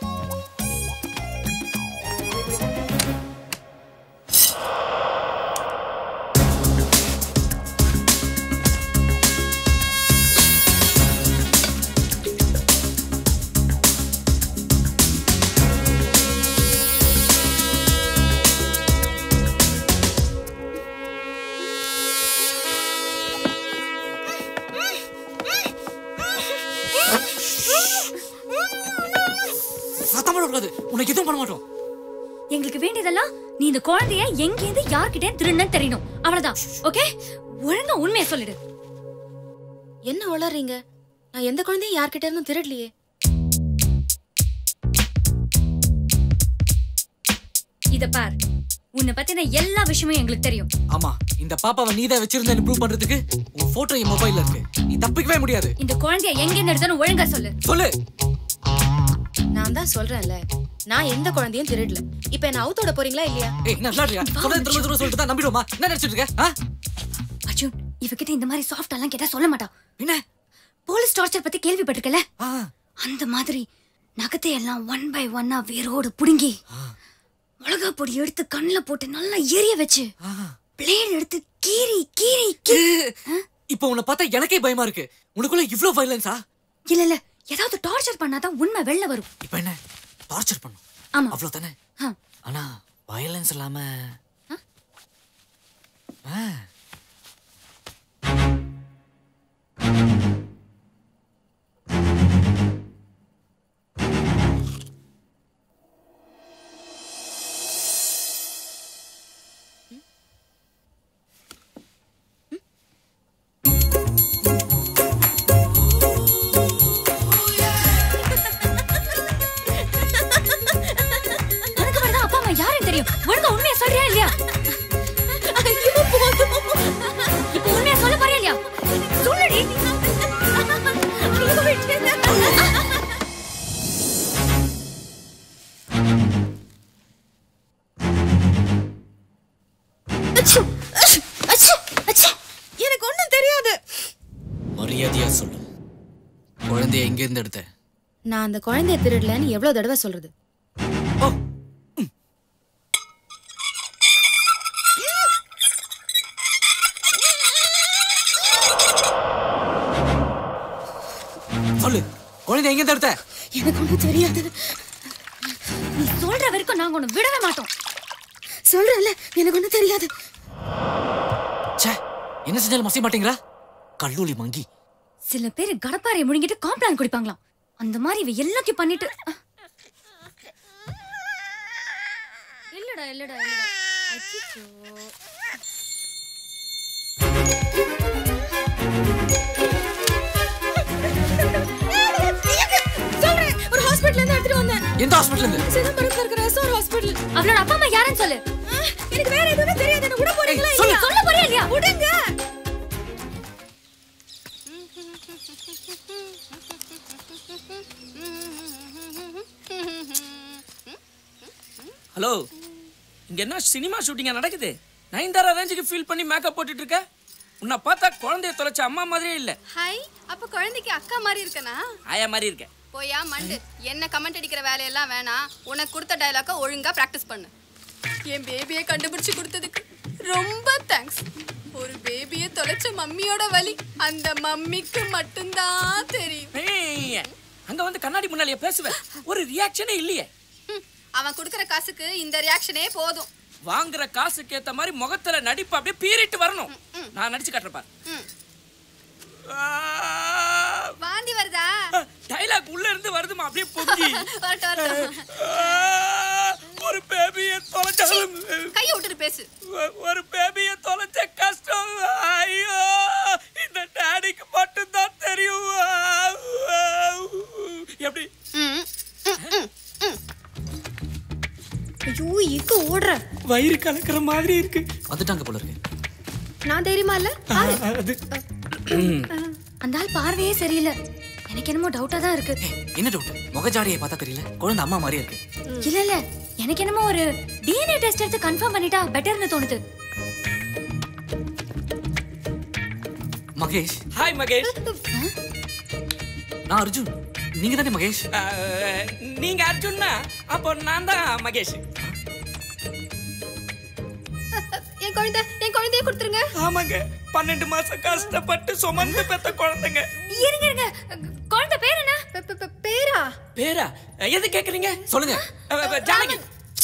உனக்கு எதுவும் பண்ண மாட்டோம். எங்களுக்கு வேண்டியதெல்லாம் நீ இந்த குழந்தைய எங்கேருந்து யார்கிட்ட திருடுன்னு தெரியணும். அவ்வளவுதான். ஓகே, ஒழுங்கா உண்மையை சொல்லிடு. என்ன வளர்றீங்க? நான் எந்த குழந்தையும் யார்கிட்ட இருந்தும் திருடலையே. இத பார், உன்னை பத்தின எல்லா விஷயமும் எங்களுக்கு தெரியும். ஆமா, இந்த பாப்பாவை நீதான் வச்சிருந்தேன்னு ப்ரூவ் பண்றதுக்கு உன் போட்டோ என் மொபைல்ல இருக்கு. நீ தப்பிக்கவே முடியாது. இந்த குழந்தைய எங்கேருந்து எடுத்தன்னு ஒழுங்கா சொல்லு. சொல்லு. நான் தான் சொல்றேன்ல, நான் எந்த குழந்தையும் திருடல. இப்போ என்ன அவுத்தோட போறீங்களா இல்லையா? ஏய், நான் சொல்றியா? சொல்றது திரும்ப திரும்ப சொல்லிட்டு தான் நம்பிடுமா? என்ன நினைச்சிட்டு இருக்க? அர்ஜுன், இவகிட்ட இந்த மாதிரி சாஃப்ட் எல்லாம் கேட்டா சொல்ல மாட்டான். என்ன? போலீஸ் டார்ச்சர் பத்தி கேள்விப்பட்டிருக்கல? அந்த மாதிரி நகத்தை எல்லாம் ஒன் பை ஒன்னா வேரோடு புடுங்கி மிளகா பொடி எடுத்து கண்ணுல போட்டு நல்லா எரிய வச்சு பிளேட் எடுத்து கீறி கீறி இப்போ உன்னை பார்த்தா எனக்கே பயமா இருக்கு. உனக்குள்ள இவ்ளோ வயலன்ஸா? இல்ல இல்ல, ஏதாவது டார்ச்சர் பண்ணாதான் உண்மை வெளில வரும். இப்போ என்ன டார்ச்சர் பண்ணும்? ஆமா, அவ்வளவுதானே. ஆனா வயலன்ஸ் இல்லாம ஒழுங்கா உண்மையா சொல்றியா இல்லையா? ஐயோ போதும். இப்போ உண்மையா சொல்ல போறியா இல்லையா? சொல்லுடி. எனக்கு ஒண்ணும் தெரியாது. மரியாதையா சொல்லு. குழந்தைய எங்க இருந்து எடுத்த? நான் அந்த குழந்தைய திருடலன்னு எவ்வளவு தடவை சொல்றது? சொல்லு, குழந்தை எங்க எடுத்த? எனக்கு ஒண்ணும் தெரியாது. நீ சொல்ற வரைக்கும் நாங்க ஒண்ணு விடவே மாட்டோம். சொல்றேன்ல, எனக்கு ஒண்ணும் தெரியாது. ச்சே, என்ன செஞ்சாலும் மசிய மாட்டீங்களா? கல்லூலி மங்கி. சில பேர் கடப்பாறையை முழுங்கிட்டு காம்ப்ளான் குடிப்பாங்களாம். அந்த மாதிரி இவ எல்லாத்தையும் பண்ணிட்டு இல்லடா இல்லடா இல்லடா. அச்சச்சோ. ஒரு ஹாஸ்பிடல்ல இருந்து எடுத்துட்டு வந்தேன். எந்த ஹாஸ்பிடல்ல இருந்து? சிதம்பரத்துல இருக்கிற எஸ்ஆர் ஹாஸ்பிடல். அவளோட அப்பா அம்மா யாருன்னு சொல்லு. எனக்கு வேற எதுவுமே தெரியாது. என்ன விட போறீங்களா இல்லையா? சொல்ல போறியா இல்லையா? விடுங்க. ஹலோ, இங்க என்ன சினிமா ஷூட்டிங்கா நடக்குது? நயன்தாரா ரேஞ்சுக்கு ஃபீல் பண்ணி மேக்கப் போட்டுட்டு இருக்க. உன்னை பார்த்தா குழந்தைய தொலைச்ச அம்மா மாதிரியே இல்ல. ஹாய், அப்ப குழந்தைக்கு அக்கா மாதிரி இருக்கனா? ஆயா மாதிரி இருக்க. போயா மண்டு. என்ன கமெண்ட் அடிக்கிற வேலையெல்லாம் வேணாம். உனக்கு கொடுத்த டயலாக்க ஒழுங்கா பிராக்டிஸ் பண்ணு. என் பேபியை கண்டுபிடிச்சு கொடுத்ததுக்கு ரொம்ப தேங்க்ஸ். ஒரு பேபியை தொலைச்ச மம்மியோட வலி அந்த மம்மிக்கு மட்டும்தான் தெரியும். அங்க வந்து கண்ணாடி முன்னாலேயே பேசுவேன், ஒரு ரியாக்ஷனே இல்லையே. அவன் கொடுக்கற காசுக்கு இந்த ரியாக்ஷனே போதும். வாங்குற காசுக்கு ஏத்த மாதிரி முகத்துல நடிப்பு அப்படியே பீறிட்டு வரணும். நான் நடிச்சு காட்டுறேன். வாந்தி வருதா? டைலாக் உள்ள இருந்து வருதுமா அப்படியே பொங்கி. ஒரு பேபியை தொலைச்சாலும் கையை விட்டுட்டு பேசு. ஒரு பேபியை தொலைச்ச கஷ்டம் ஐயோ இந்த டாடிக்கு மட்டும்தான் தெரியும். எப்படி? ஐயோ, இங்க ஓடுற. வயிறு கலக்கிற மாதிரி இருக்கு. வந்துட்டாங்க போல இருக்கு. நான் தெரியுமா இல்ல? அந்த ஆள் பார்வையே சரியில்லை. எனக்கு என்னமோ டவுட்டா தான் இருக்கு. என்ன டவுட்? முகஜாடியை பார்த்தா தெரியல, குழந்தை அம்மா மாதிரியே இருக்கு. இல்ல இல்ல, எனக்கு என்னமோ ஒரு டிஎன்ஏ டெஸ்ட் எடுத்து கன்ஃபார்ம் பண்ணிட்டா பெட்டர்னு தோணுது. மகேஷ். ஹாய் மகேஷ். நான் அர்ஜுன். நீங்க தானே மகேஷ்? நீங்க அர்ஜுன்னா அப்போ நான் தான் மகேஷ். என் குழந்தை என் குழந்தைய கொடுத்துருங்க. ஆமாங்க, பன்னெண்டு மாசம் கஷ்டப்பட்டு சுமந்து பெத்த குழந்தைங்க. இருங்க இருங்க, குழந்தை பேர் என்ன? பேரா? பேரா? எது கேக்குறீங்க? சொல்லுங்க. ஜானகி.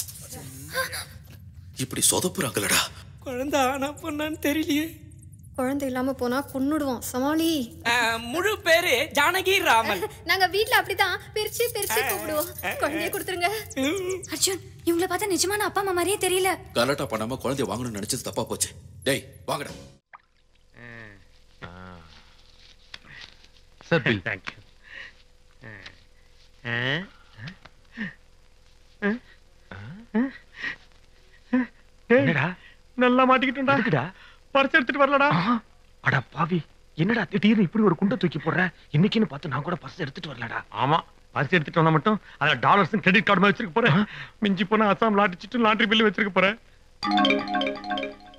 இப்படி சொதப்புறாங்களடா. குழந்தை ஆனா பொண்ணான்னு தெரியலையே. குழந்தை இல்லாம போனா கொன்னுடுவோம். சமாளி. முழு பேரு ஜானகி ராமன். நாங்க வீட்ல அப்படிதான் பிரிச்சு பிரிச்சு கூப்பிடுவோம். குழந்தைய கொடுத்துருங்க. அர்ஜுன், இவங்கள பார்த்தா நிஜமான அப்பா அம்மா மாதிரியே தெரியல. கலாட்டா பண்ணாம குழந்தைய வாங்கணும்னு நினைச்சது தப்பா போச்சு. டேய் வாங்கடா. Sir bill. Thank you. என்னடா நல்லா மாட்டிக்கிட்டோம்டா. இருக்குடா பர்ஸ் எடுத்துட்டு வரலடா. அட பாவி, என்னடா திடீர்னு இப்படி ஒரு குண்டை தூக்கி போடுற? இன்னைக்குன்னு பார்த்து நான் கூட பர்ஸ் எடுத்துட்டு வரலடா. ஆமா, பர்ஸ் எடுத்துட்டு வந்தா மட்டும் அதுல டாலர்ஸ் கிரெடிட் கார்டு வச்சிருக்க போறேன். மிஞ்சி போனா அசாம் லாட்டரி சீட்டு லாட்டரி பில்லு வச்சிருக்க போறேன்.